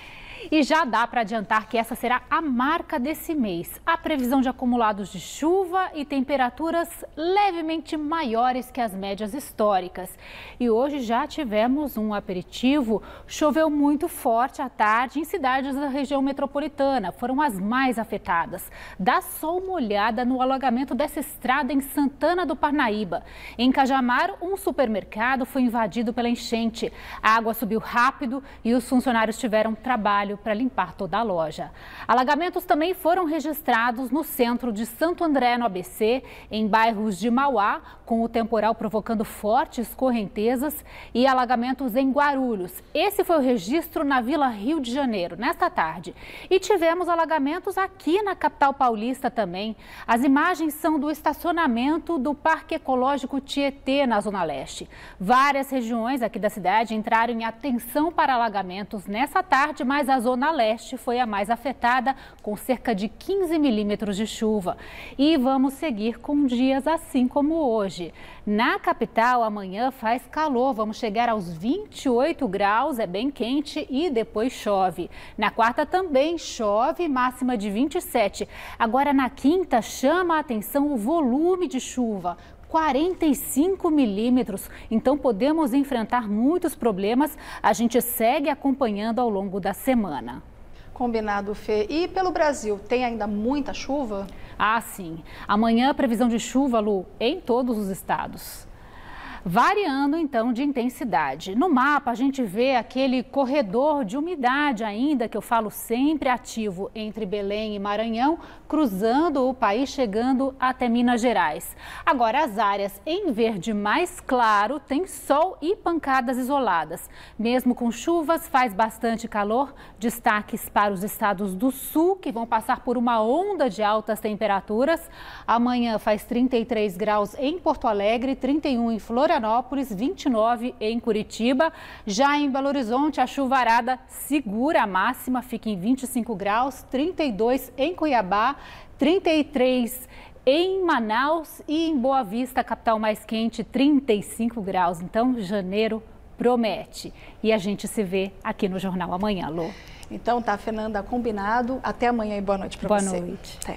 E já dá para adiantar que essa será a marca desse mês. A previsão de acumulados de chuva e temperaturas levemente maiores que as médias históricas. E hoje já tivemos um aperitivo. Choveu muito forte à tarde em cidades da região metropolitana. Foram as mais afetadas. Dá só uma olhada no alagamento dessa estrada em Santana do Parnaíba. Em Cajamar, um supermercado foi invadido pela enchente. A água subiu rápido e os funcionários tiveram trabalho para limpar toda a loja. Alagamentos também foram registrados no centro de Santo André, no A B C, em bairros de Mauá, com o temporal provocando fortes correntezas, e alagamentos em Guarulhos. Esse foi o registro na Vila Rio de Janeiro, nesta tarde. E tivemos alagamentos aqui na capital paulista também. As imagens são do estacionamento do Parque Ecológico Tietê, na Zona Leste. Várias regiões aqui da cidade entraram em atenção para alagamentos nessa tarde, mas a Zona Leste foi a mais afetada, com cerca de quinze milímetros de chuva. E vamos seguir com dias assim como hoje. Na capital, amanhã faz calor, vamos chegar aos vinte e oito graus, é bem quente e depois chove. Na quarta também chove, máxima de vinte e sete. Agora na quinta chama a atenção o volume de chuva. quarenta e cinco milímetros, então podemos enfrentar muitos problemas. A gente segue acompanhando ao longo da semana. Combinado, Fê. E pelo Brasil, tem ainda muita chuva? Ah, sim. Amanhã, previsão de chuva, Lu, em todos os estados. Variando, então, de intensidade. No mapa, a gente vê aquele corredor de umidade ainda, que eu falo sempre ativo, entre Belém e Maranhão, cruzando o país, chegando até Minas Gerais. Agora, as áreas em verde mais claro têm sol e pancadas isoladas. Mesmo com chuvas, faz bastante calor. Destaques para os estados do sul, que vão passar por uma onda de altas temperaturas. Amanhã faz trinta e três graus em Porto Alegre, trinta e um em Florianópolis, vinte e nove em Curitiba. Já em Belo Horizonte, a chuvarada segura a máxima, fica em vinte e cinco graus, trinta e dois em Cuiabá, trinta e três em Manaus e em Boa Vista, capital mais quente, trinta e cinco graus. Então, janeiro promete. E a gente se vê aqui no Jornal amanhã, Lu. Então tá, Fernanda, combinado. Até amanhã e boa noite para você. Boa noite. Até.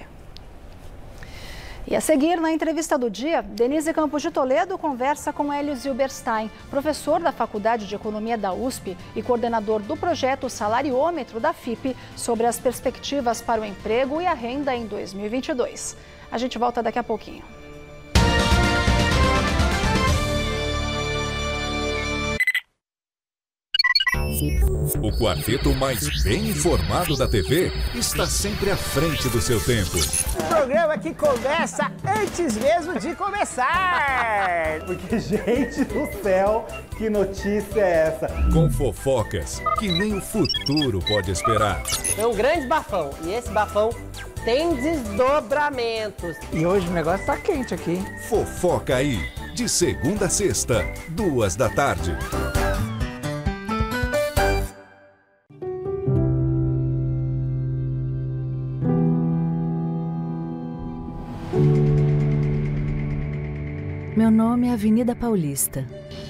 E a seguir, na entrevista do dia, Denise Campos de Toledo conversa com Hélio Zilberstein, professor da Faculdade de Economia da U S P e coordenador do projeto Salariômetro da F I P, sobre as perspectivas para o emprego e a renda em dois mil e vinte e dois. A gente volta daqui a pouquinho. O quarteto mais bem informado da T V está sempre à frente do seu tempo. O programa que começa antes mesmo de começar. Porque, gente do céu, que notícia é essa? Com fofocas que nem o futuro pode esperar. É um grande bafão e esse bafão tem desdobramentos. E hoje o negócio tá quente aqui. Fofoca aí, de segunda a sexta, duas da tarde. Meu nome é Avenida Paulista.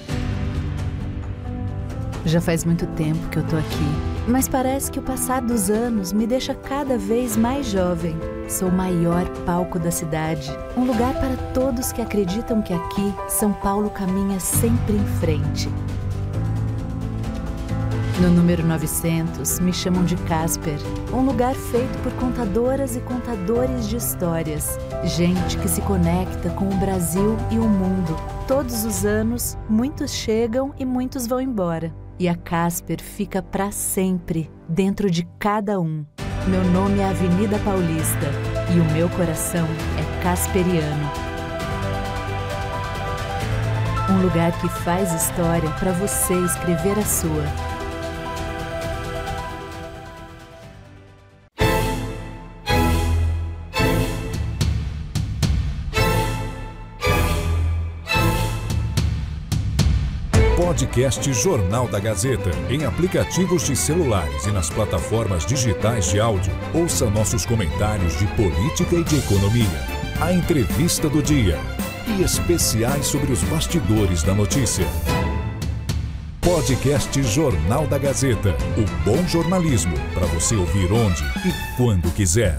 Já faz muito tempo que eu tô aqui, mas parece que o passar dos anos me deixa cada vez mais jovem. Sou o maior palco da cidade, um lugar para todos que acreditam que aqui São Paulo caminha sempre em frente. No número novecentos, me chamam de Casper, um lugar feito por contadoras e contadores de histórias. Gente que se conecta com o Brasil e o mundo. Todos os anos, muitos chegam e muitos vão embora. E a Casper fica para sempre, dentro de cada um. Meu nome é Avenida Paulista e o meu coração é casperiano. Um lugar que faz história para você escrever a sua. Podcast Jornal da Gazeta, em aplicativos de celulares e nas plataformas digitais de áudio. Ouça nossos comentários de política e de economia, a entrevista do dia e especiais sobre os bastidores da notícia. Podcast Jornal da Gazeta, o bom jornalismo para você ouvir onde e quando quiser.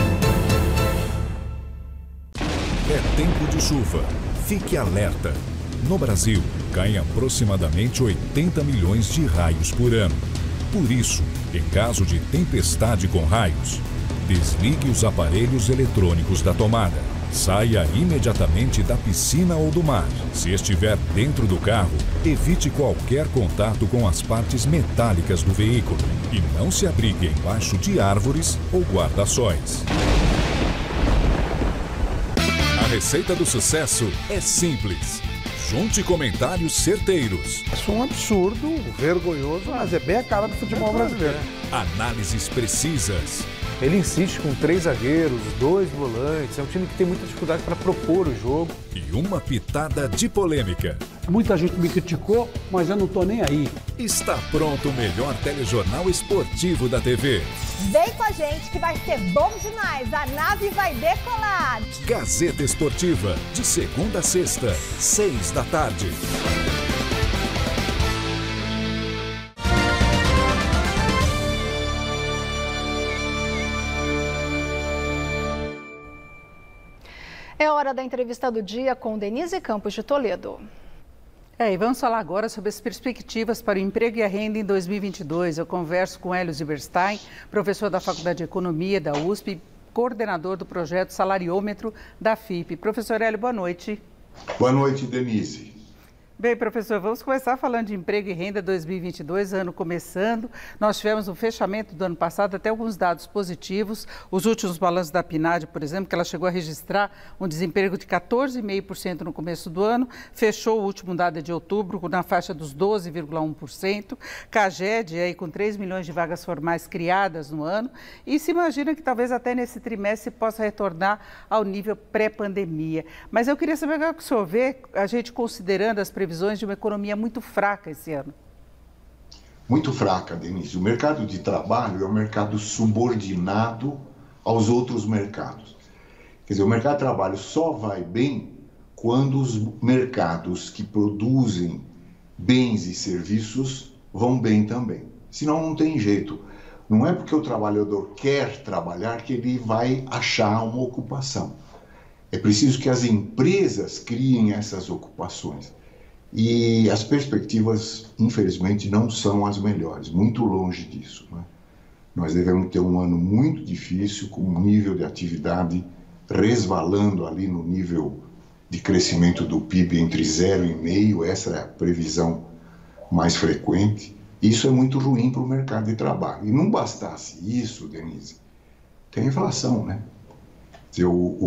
É tempo de chuva. Fique alerta. No Brasil, caem aproximadamente oitenta milhões de raios por ano. Por isso, em caso de tempestade com raios, desligue os aparelhos eletrônicos da tomada. Saia imediatamente da piscina ou do mar. Se estiver dentro do carro, evite qualquer contato com as partes metálicas do veículo e não se abrigue embaixo de árvores ou guarda-sóis. A receita do sucesso é simples. Junte comentários certeiros. Isso é um absurdo, vergonhoso, mas é bem a cara do futebol brasileiro. Análises precisas. Ele insiste com três zagueiros, dois volantes. É um time que tem muita dificuldade para propor o jogo. E uma pitada de polêmica. Muita gente me criticou, mas eu não tô nem aí. Está pronto o melhor telejornal esportivo da T V. Vem com a gente que vai ser bom demais. A nave vai decolar. Gazeta Esportiva, de segunda a sexta, seis da tarde. É hora da entrevista do dia com Denise Campos de Toledo. É, e vamos falar agora sobre as perspectivas para o emprego e a renda em dois mil e vinte e dois. Eu converso com Hélio Zilberstein, professor da Faculdade de Economia da U S P, coordenador do projeto Salariômetro da F I P. Professor Hélio, boa noite. Boa noite, Denise. Bem, professor, vamos começar falando de emprego e renda dois mil e vinte e dois, ano começando. Nós tivemos um fechamento do ano passado, até alguns dados positivos. Os últimos balanços da PNAD, por exemplo, que ela chegou a registrar um desemprego de quatorze vírgula cinco por cento no começo do ano, fechou o último dado de outubro na faixa dos doze vírgula um por cento. CAGED, aí, com três milhões de vagas formais criadas no ano. E se imagina que talvez até nesse trimestre possa retornar ao nível pré-pandemia. Mas eu queria saber o que o senhor vê, a gente considerando as previsões previsões de uma economia muito fraca esse ano. Muito fraca, Denise. O mercado de trabalho é um mercado subordinado aos outros mercados. Quer dizer, o mercado de trabalho só vai bem quando os mercados que produzem bens e serviços vão bem também. Senão não tem jeito. Não é porque o trabalhador quer trabalhar que ele vai achar uma ocupação. É preciso que as empresas criem essas ocupações. E as perspectivas, infelizmente, não são as melhores, muito longe disso, né? Nós devemos ter um ano muito difícil, com um nível de atividade resvalando ali no nível de crescimento do P I B entre zero e meio, essa é a previsão mais frequente. Isso é muito ruim para o mercado de trabalho. E não bastasse isso, Denise, tem a inflação, né? O,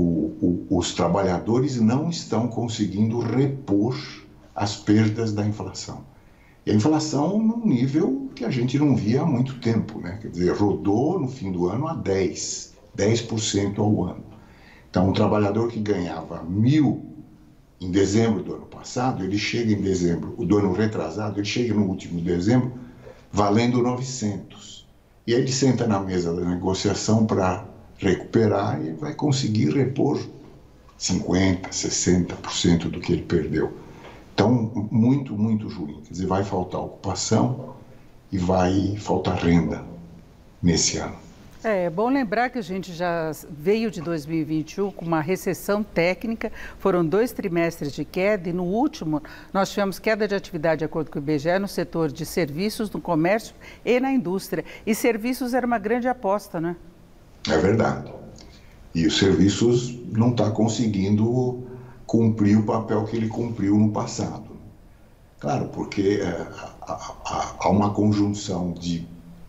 o, o, os trabalhadores não estão conseguindo repor as perdas da inflação. E a inflação num nível que a gente não via há muito tempo, né? Quer dizer, rodou no fim do ano a dez por cento ao ano. Então, um trabalhador que ganhava mil em dezembro do ano passado, ele chega em dezembro, do ano retrasado, ele chega no último dezembro valendo novecentos. E aí ele senta na mesa da negociação para recuperar e vai conseguir repor cinquenta por cento, sessenta por cento do que ele perdeu. Então, muito, muito ruim. Quer dizer, vai faltar ocupação e vai faltar renda nesse ano. É bom lembrar que a gente já veio de dois mil e vinte e um com uma recessão técnica, foram dois trimestres de queda e no último nós tivemos queda de atividade, de acordo com o I B G E, no setor de serviços, no comércio e na indústria. E serviços era uma grande aposta, né? É verdade. E os serviços não está conseguindo cumprir o papel que ele cumpriu no passado. Claro, porque é, há, há uma conjunção de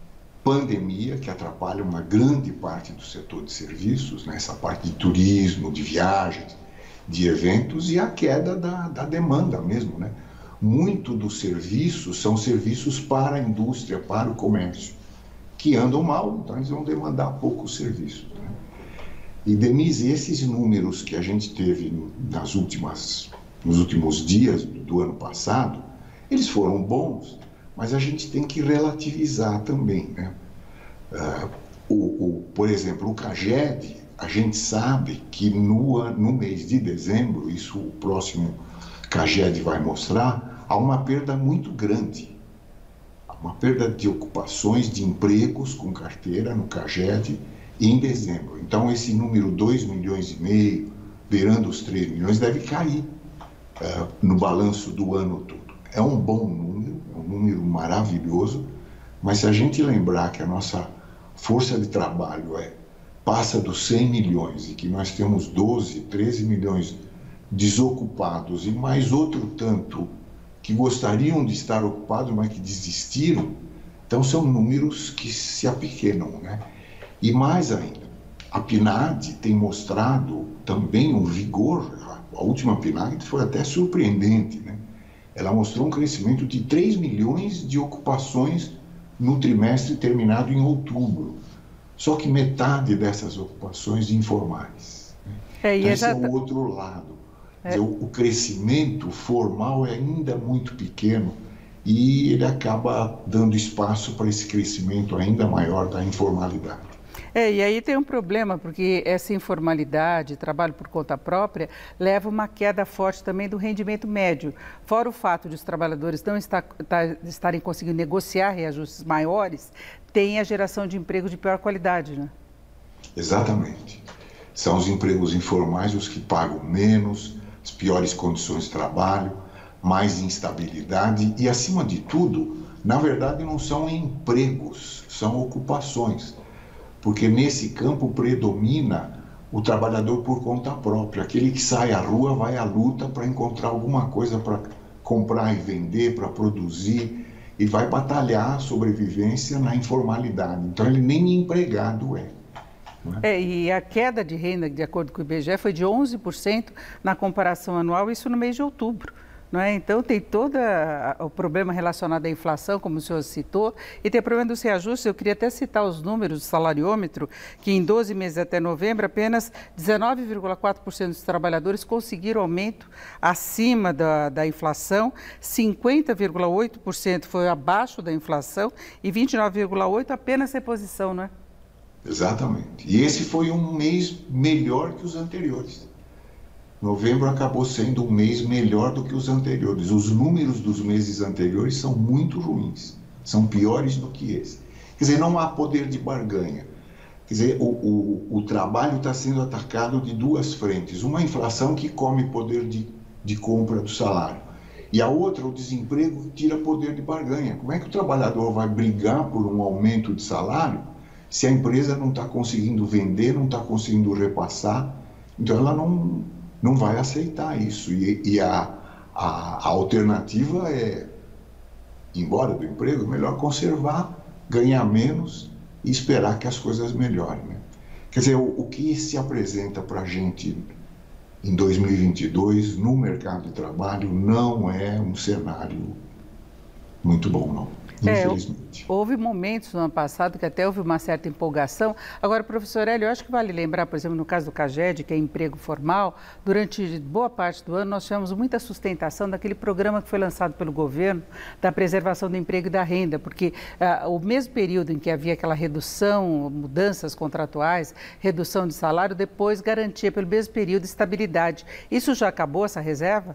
pandemia que atrapalha uma grande parte do setor de serviços, né? Essa parte de turismo, de viagens, de eventos e a queda da, da demanda mesmo, né? Muito dos serviços são serviços para a indústria, para o comércio, que andam mal, então eles vão demandar poucos serviços, né? E, Denise, esses números que a gente teve nas últimas, nos últimos dias do ano passado, eles foram bons, mas a gente tem que relativizar também, né? Uh, o, o, por exemplo, o CAGED, a gente sabe que no, no mês de dezembro, isso o próximo CAGED vai mostrar, há uma perda muito grande. Há uma perda de ocupações, de empregos com carteira no CAGED em dezembro. Então, esse número dois milhões e meio, beirando os três milhões, deve cair uh, no balanço do ano todo. É um bom número, é um número maravilhoso, mas se a gente lembrar que a nossa força de trabalho é, passa dos cem milhões e que nós temos doze, treze milhões desocupados e mais outro tanto que gostariam de estar ocupados, mas que desistiram, então são números que se apequenam, né? E mais ainda, a PNAD tem mostrado também um vigor, a última PNAD foi até surpreendente, né? Ela mostrou um crescimento de três milhões de ocupações no trimestre terminado em outubro. Só que metade dessas ocupações informais. Né? É, então, esse é o outro lado. É. Quer dizer, o, o crescimento formal é ainda muito pequeno e ele acaba dando espaço para esse crescimento ainda maior da informalidade. É, e aí tem um problema, porque essa informalidade, trabalho por conta própria, leva uma queda forte também do rendimento médio. Fora o fato de os trabalhadores não estar, tá, estarem conseguindo negociar reajustes maiores, tem a geração de emprego de pior qualidade, né? Exatamente. São os empregos informais os que pagam menos, as piores condições de trabalho, mais instabilidade e, acima de tudo, na verdade não são empregos, são ocupações. Porque nesse campo predomina o trabalhador por conta própria, aquele que sai à rua, vai à luta para encontrar alguma coisa para comprar e vender, para produzir, e vai batalhar a sobrevivência na informalidade. Então ele nem empregado é. É? É, e a queda de renda, de acordo com o I B G E, foi de onze por cento na comparação anual, isso no mês de outubro. Não é? Então, tem todo a, o problema relacionado à inflação, como o senhor citou, e tem o problema dos reajustes. Eu queria até citar os números do salariômetro, que em doze meses até novembro, apenas dezenove vírgula quatro por cento dos trabalhadores conseguiram aumento acima da, da inflação, cinquenta vírgula oito por cento foi abaixo da inflação e vinte e nove vírgula oito por cento apenas reposição, não é? Exatamente. E esse foi um mês melhor que os anteriores. Novembro acabou sendo um mês melhor do que os anteriores. Os números dos meses anteriores são muito ruins, são piores do que esse. Quer dizer, não há poder de barganha. Quer dizer, o, o, o trabalho está sendo atacado de duas frentes. Uma inflação que come poder de, de compra do salário. E a outra, o desemprego, que tira poder de barganha. Como é que o trabalhador vai brigar por um aumento de salário se a empresa não está conseguindo vender, não está conseguindo repassar? Então ela não... não vai aceitar isso. E, e a, a, a alternativa é ir embora do emprego, é melhor conservar, ganhar menos e esperar que as coisas melhorem, né? Quer dizer, o, o que se apresenta para a gente em dois mil e vinte e dois no mercado de trabalho não é um cenário muito bom, não. Infelizmente. É, houve momentos no ano passado que até houve uma certa empolgação. Agora, professor Hélio, eu acho que vale lembrar, por exemplo, no caso do CAGED, que é emprego formal, durante boa parte do ano nós tivemos muita sustentação daquele programa que foi lançado pelo governo da preservação do emprego e da renda, porque ah, o mesmo período em que havia aquela redução, mudanças contratuais, redução de salário, depois garantia pelo mesmo período estabilidade. Isso já acabou, essa reserva?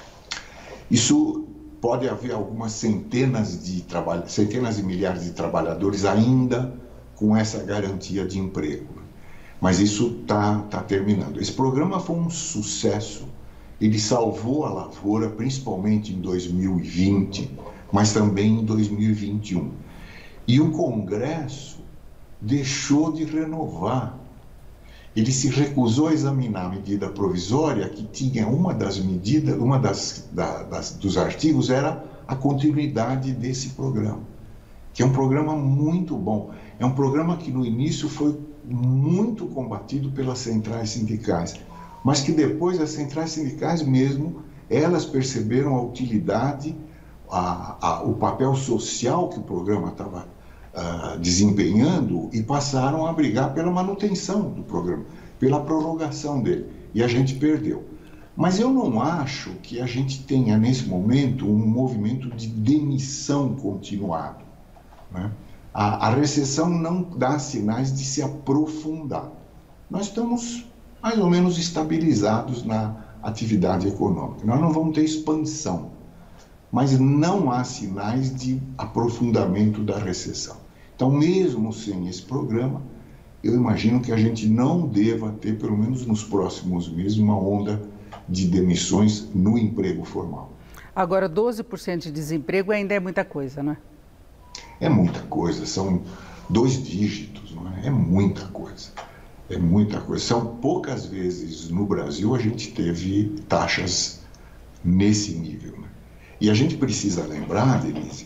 Isso... Pode haver algumas centenas de, trabalh... centenas de milhares de trabalhadores ainda com essa garantia de emprego. Mas isso está tá terminando. Esse programa foi um sucesso. Ele salvou a lavoura, principalmente em dois mil e vinte, mas também em dois mil e vinte e um. E o Congresso deixou de renovar. Ele se recusou a examinar a medida provisória que tinha uma das medidas, uma das, da, das dos artigos era a continuidade desse programa, que é um programa muito bom. É um programa que no início foi muito combatido pelas centrais sindicais, mas que depois as centrais sindicais mesmo, elas perceberam a utilidade, a, a, o papel social que o programa estava Uh, desempenhando e passaram a brigar pela manutenção do programa, pela prorrogação dele, e a gente perdeu. Mas eu não acho que a gente tenha nesse momento um movimento de demissão continuado, né? A, a recessão não dá sinais de se aprofundar. Nós estamos mais ou menos estabilizados na atividade econômica, nós não vamos ter expansão, mas não há sinais de aprofundamento da recessão. Então, mesmo sem esse programa, eu imagino que a gente não deva ter, pelo menos nos próximos meses, uma onda de demissões no emprego formal. Agora, doze por cento de desemprego ainda é muita coisa, não é? É muita coisa, são dois dígitos, não é? É muita coisa, é muita coisa. São poucas vezes no Brasil a gente teve taxas nesse nível, né? E a gente precisa lembrar, Denise,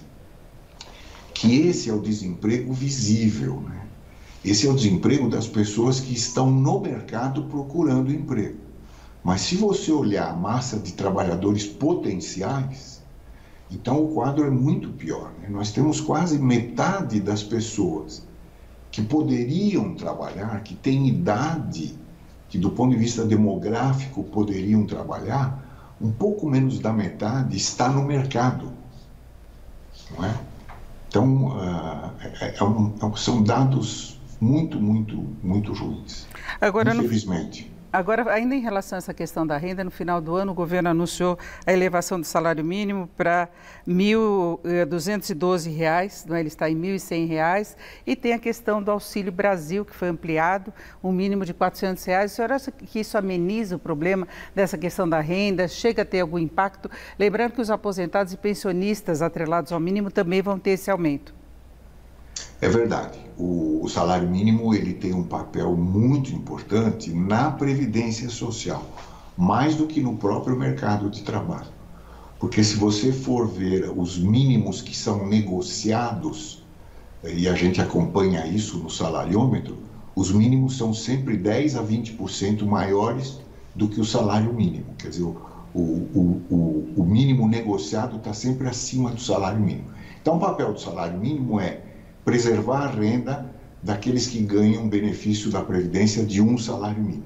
que esse é o desemprego visível, né? Esse é o desemprego das pessoas que estão no mercado procurando emprego. Mas se você olhar a massa de trabalhadores potenciais, então o quadro é muito pior, né? Nós temos quase metade das pessoas que poderiam trabalhar, que têm idade, que do ponto de vista demográfico poderiam trabalhar, um pouco menos da metade está no mercado, não é? Então, uh, é, é um, são dados muito, muito, muito ruins, agora, infelizmente. No, agora, ainda em relação a essa questão da renda, no final do ano o governo anunciou a elevação do salário mínimo para mil duzentos e doze reais, não é? Ele está em mil e cem reais, e tem a questão do Auxílio Brasil, que foi ampliado, um mínimo de quatrocentos reais. A senhora acha que isso ameniza o problema dessa questão da renda? Chega a ter algum impacto? Lembrando que os aposentados e pensionistas atrelados ao mínimo também vão ter esse aumento. É verdade. O, o salário mínimo ele tem um papel muito importante na previdência social, mais do que no próprio mercado de trabalho. Porque se você for ver os mínimos que são negociados, e a gente acompanha isso no salariômetro, os mínimos são sempre dez a vinte por cento maiores do que o salário mínimo. Quer dizer, o, o, o, o mínimo negociado está sempre acima do salário mínimo. Então, o papel do salário mínimo é preservar a renda daqueles que ganham benefício da Previdência de um salário mínimo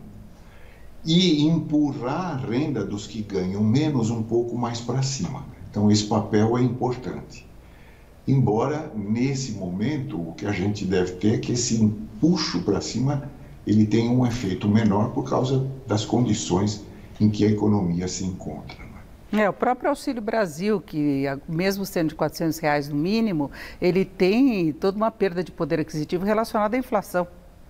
e empurrar a renda dos que ganham menos um pouco mais para cima. Então, esse papel é importante. Embora, nesse momento, o que a gente deve ter é que esse empuxo para cima ele tenha um efeito menor por causa das condições em que a economia se encontra. É, o próprio Auxílio Brasil, que mesmo sendo de quatrocentos reais no mínimo, ele tem toda uma perda de poder aquisitivo relacionada à inflação.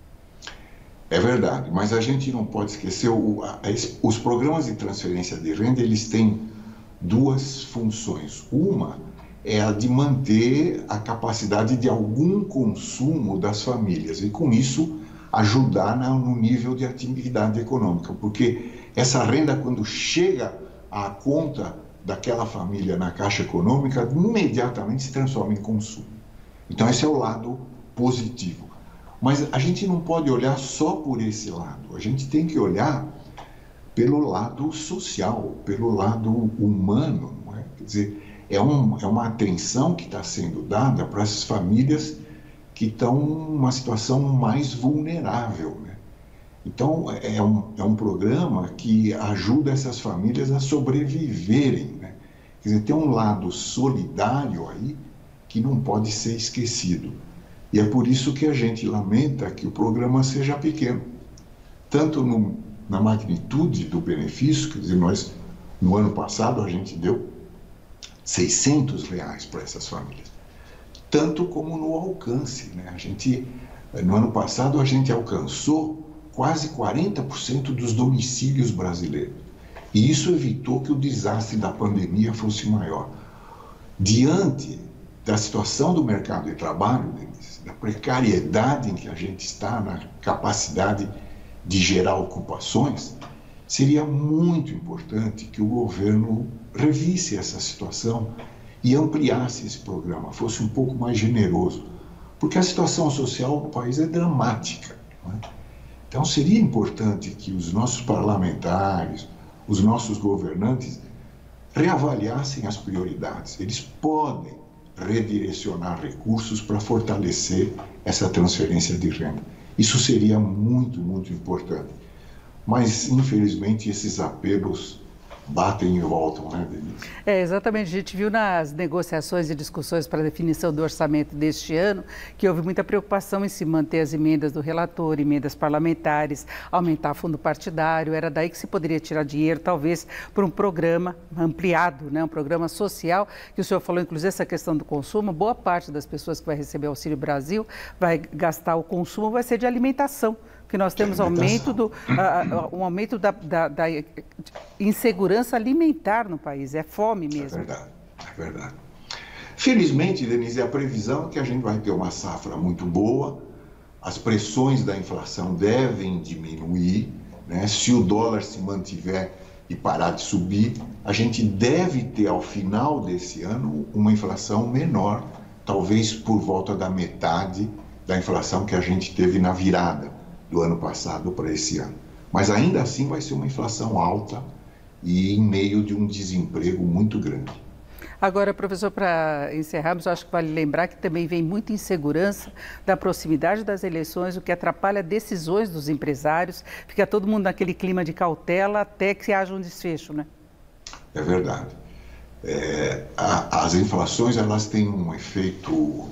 É verdade, mas a gente não pode esquecer, o, a, os programas de transferência de renda, eles têm duas funções. Uma é a de manter a capacidade de algum consumo das famílias e, com isso, ajudar na, no nível de atividade econômica, porque essa renda, quando chega à conta daquela família na Caixa Econômica imediatamente se transforma em consumo. Então esse é o lado positivo. Mas a gente não pode olhar só por esse lado, a gente tem que olhar pelo lado social, pelo lado humano, não é? Quer dizer, é, um, é uma atenção que está sendo dada para essas famílias que estão numa situação mais vulnerável, né? Então, é um, é um programa que ajuda essas famílias a sobreviverem, né? Quer dizer, tem um lado solidário aí que não pode ser esquecido. E é por isso que a gente lamenta que o programa seja pequeno. Tanto no, na magnitude do benefício, quer dizer, nós, no ano passado, a gente deu seiscentos reais para essas famílias. Tanto como no alcance, né? A gente, no ano passado, a gente alcançou quase quarenta por cento dos domicílios brasileiros. E isso evitou que o desastre da pandemia fosse maior. Diante da situação do mercado de trabalho, Denise, da precariedade em que a gente está, na capacidade de gerar ocupações, seria muito importante que o governo revisse essa situação e ampliasse esse programa, fosse um pouco mais generoso, porque a situação social do país é dramática, não é? Então seria importante que os nossos parlamentares, os nossos governantes reavaliassem as prioridades. Eles podem redirecionar recursos para fortalecer essa transferência de renda. Isso seria muito, muito importante. Mas, infelizmente, esses apelos batem e voltam, né, Denise? É, exatamente. A gente viu nas negociações e discussões para a definição do orçamento deste ano que houve muita preocupação em se manter as emendas do relator, emendas parlamentares, aumentar fundo partidário. Era daí que se poderia tirar dinheiro, talvez, para um programa ampliado, né, um programa social, que o senhor falou, inclusive, essa questão do consumo. Boa parte das pessoas que vai receber o Auxílio Brasil vai gastar o consumo, vai ser de alimentação. Que nós temos aumento do, uh, um aumento da, da, da insegurança alimentar no país, é fome mesmo. É verdade, é verdade. Felizmente, Denise, a previsão é que a gente vai ter uma safra muito boa, as pressões da inflação devem diminuir, né? Se o dólar se mantiver e parar de subir, a gente deve ter ao final desse ano uma inflação menor, talvez por volta da metade da inflação que a gente teve na virada do ano passado para esse ano. Mas ainda assim vai ser uma inflação alta e em meio de um desemprego muito grande. Agora, professor, para encerrarmos, eu acho que vale lembrar que também vem muita insegurança da proximidade das eleições, o que atrapalha decisões dos empresários. Fica todo mundo naquele clima de cautela até que haja um desfecho, né? É verdade. É, a, as inflações, elas têm um efeito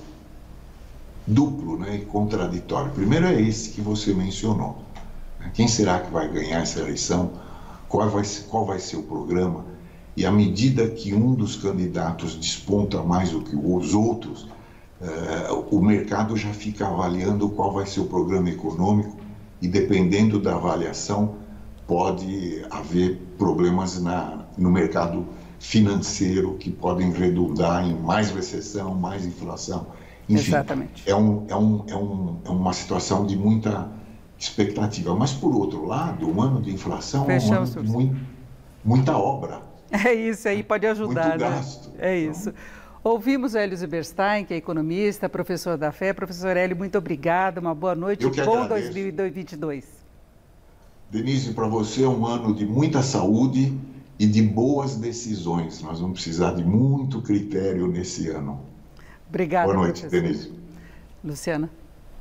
duplo, né, e contraditório. Primeiro é esse que você mencionou. Quem será que vai ganhar essa eleição? Qual vai ser, qual vai ser o programa? E à medida que um dos candidatos desponta mais do que os outros, eh, o mercado já fica avaliando qual vai ser o programa econômico e, dependendo da avaliação, pode haver problemas na, no mercado financeiro que podem redundar em mais recessão, mais inflação. Enfim, exatamente. É, um, é, um, é, um, é uma situação de muita expectativa. Mas, por outro lado, o ano de inflação Fechamos é um ano de muito, muita obra. É isso aí, pode ajudar, muito né? gasto. É isso. Então... Ouvimos o Hélio Zilberstein, que é economista, professor da F E. Professor Hélio, muito obrigada, uma boa noite e bom dois mil e vinte e dois. Denise, para você é um ano de muita saúde e de boas decisões. Nós vamos precisar de muito critério nesse ano. Obrigada, boa noite, professor. Denise. Luciana.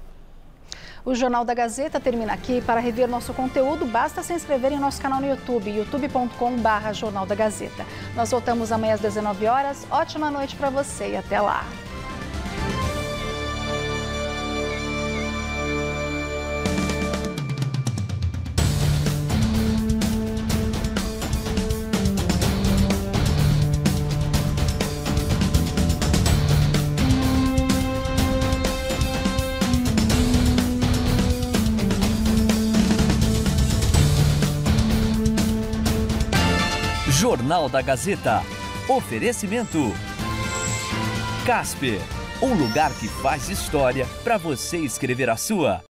O Jornal da Gazeta termina aqui. Para rever nosso conteúdo, basta se inscrever em nosso canal no YouTube, youtube ponto com barra Jornal da Gazeta. Nós voltamos amanhã às dezenove horas. Ótima noite para você e até lá. Jornal da Gazeta. Oferecimento Casper, um lugar que faz história para você escrever a sua.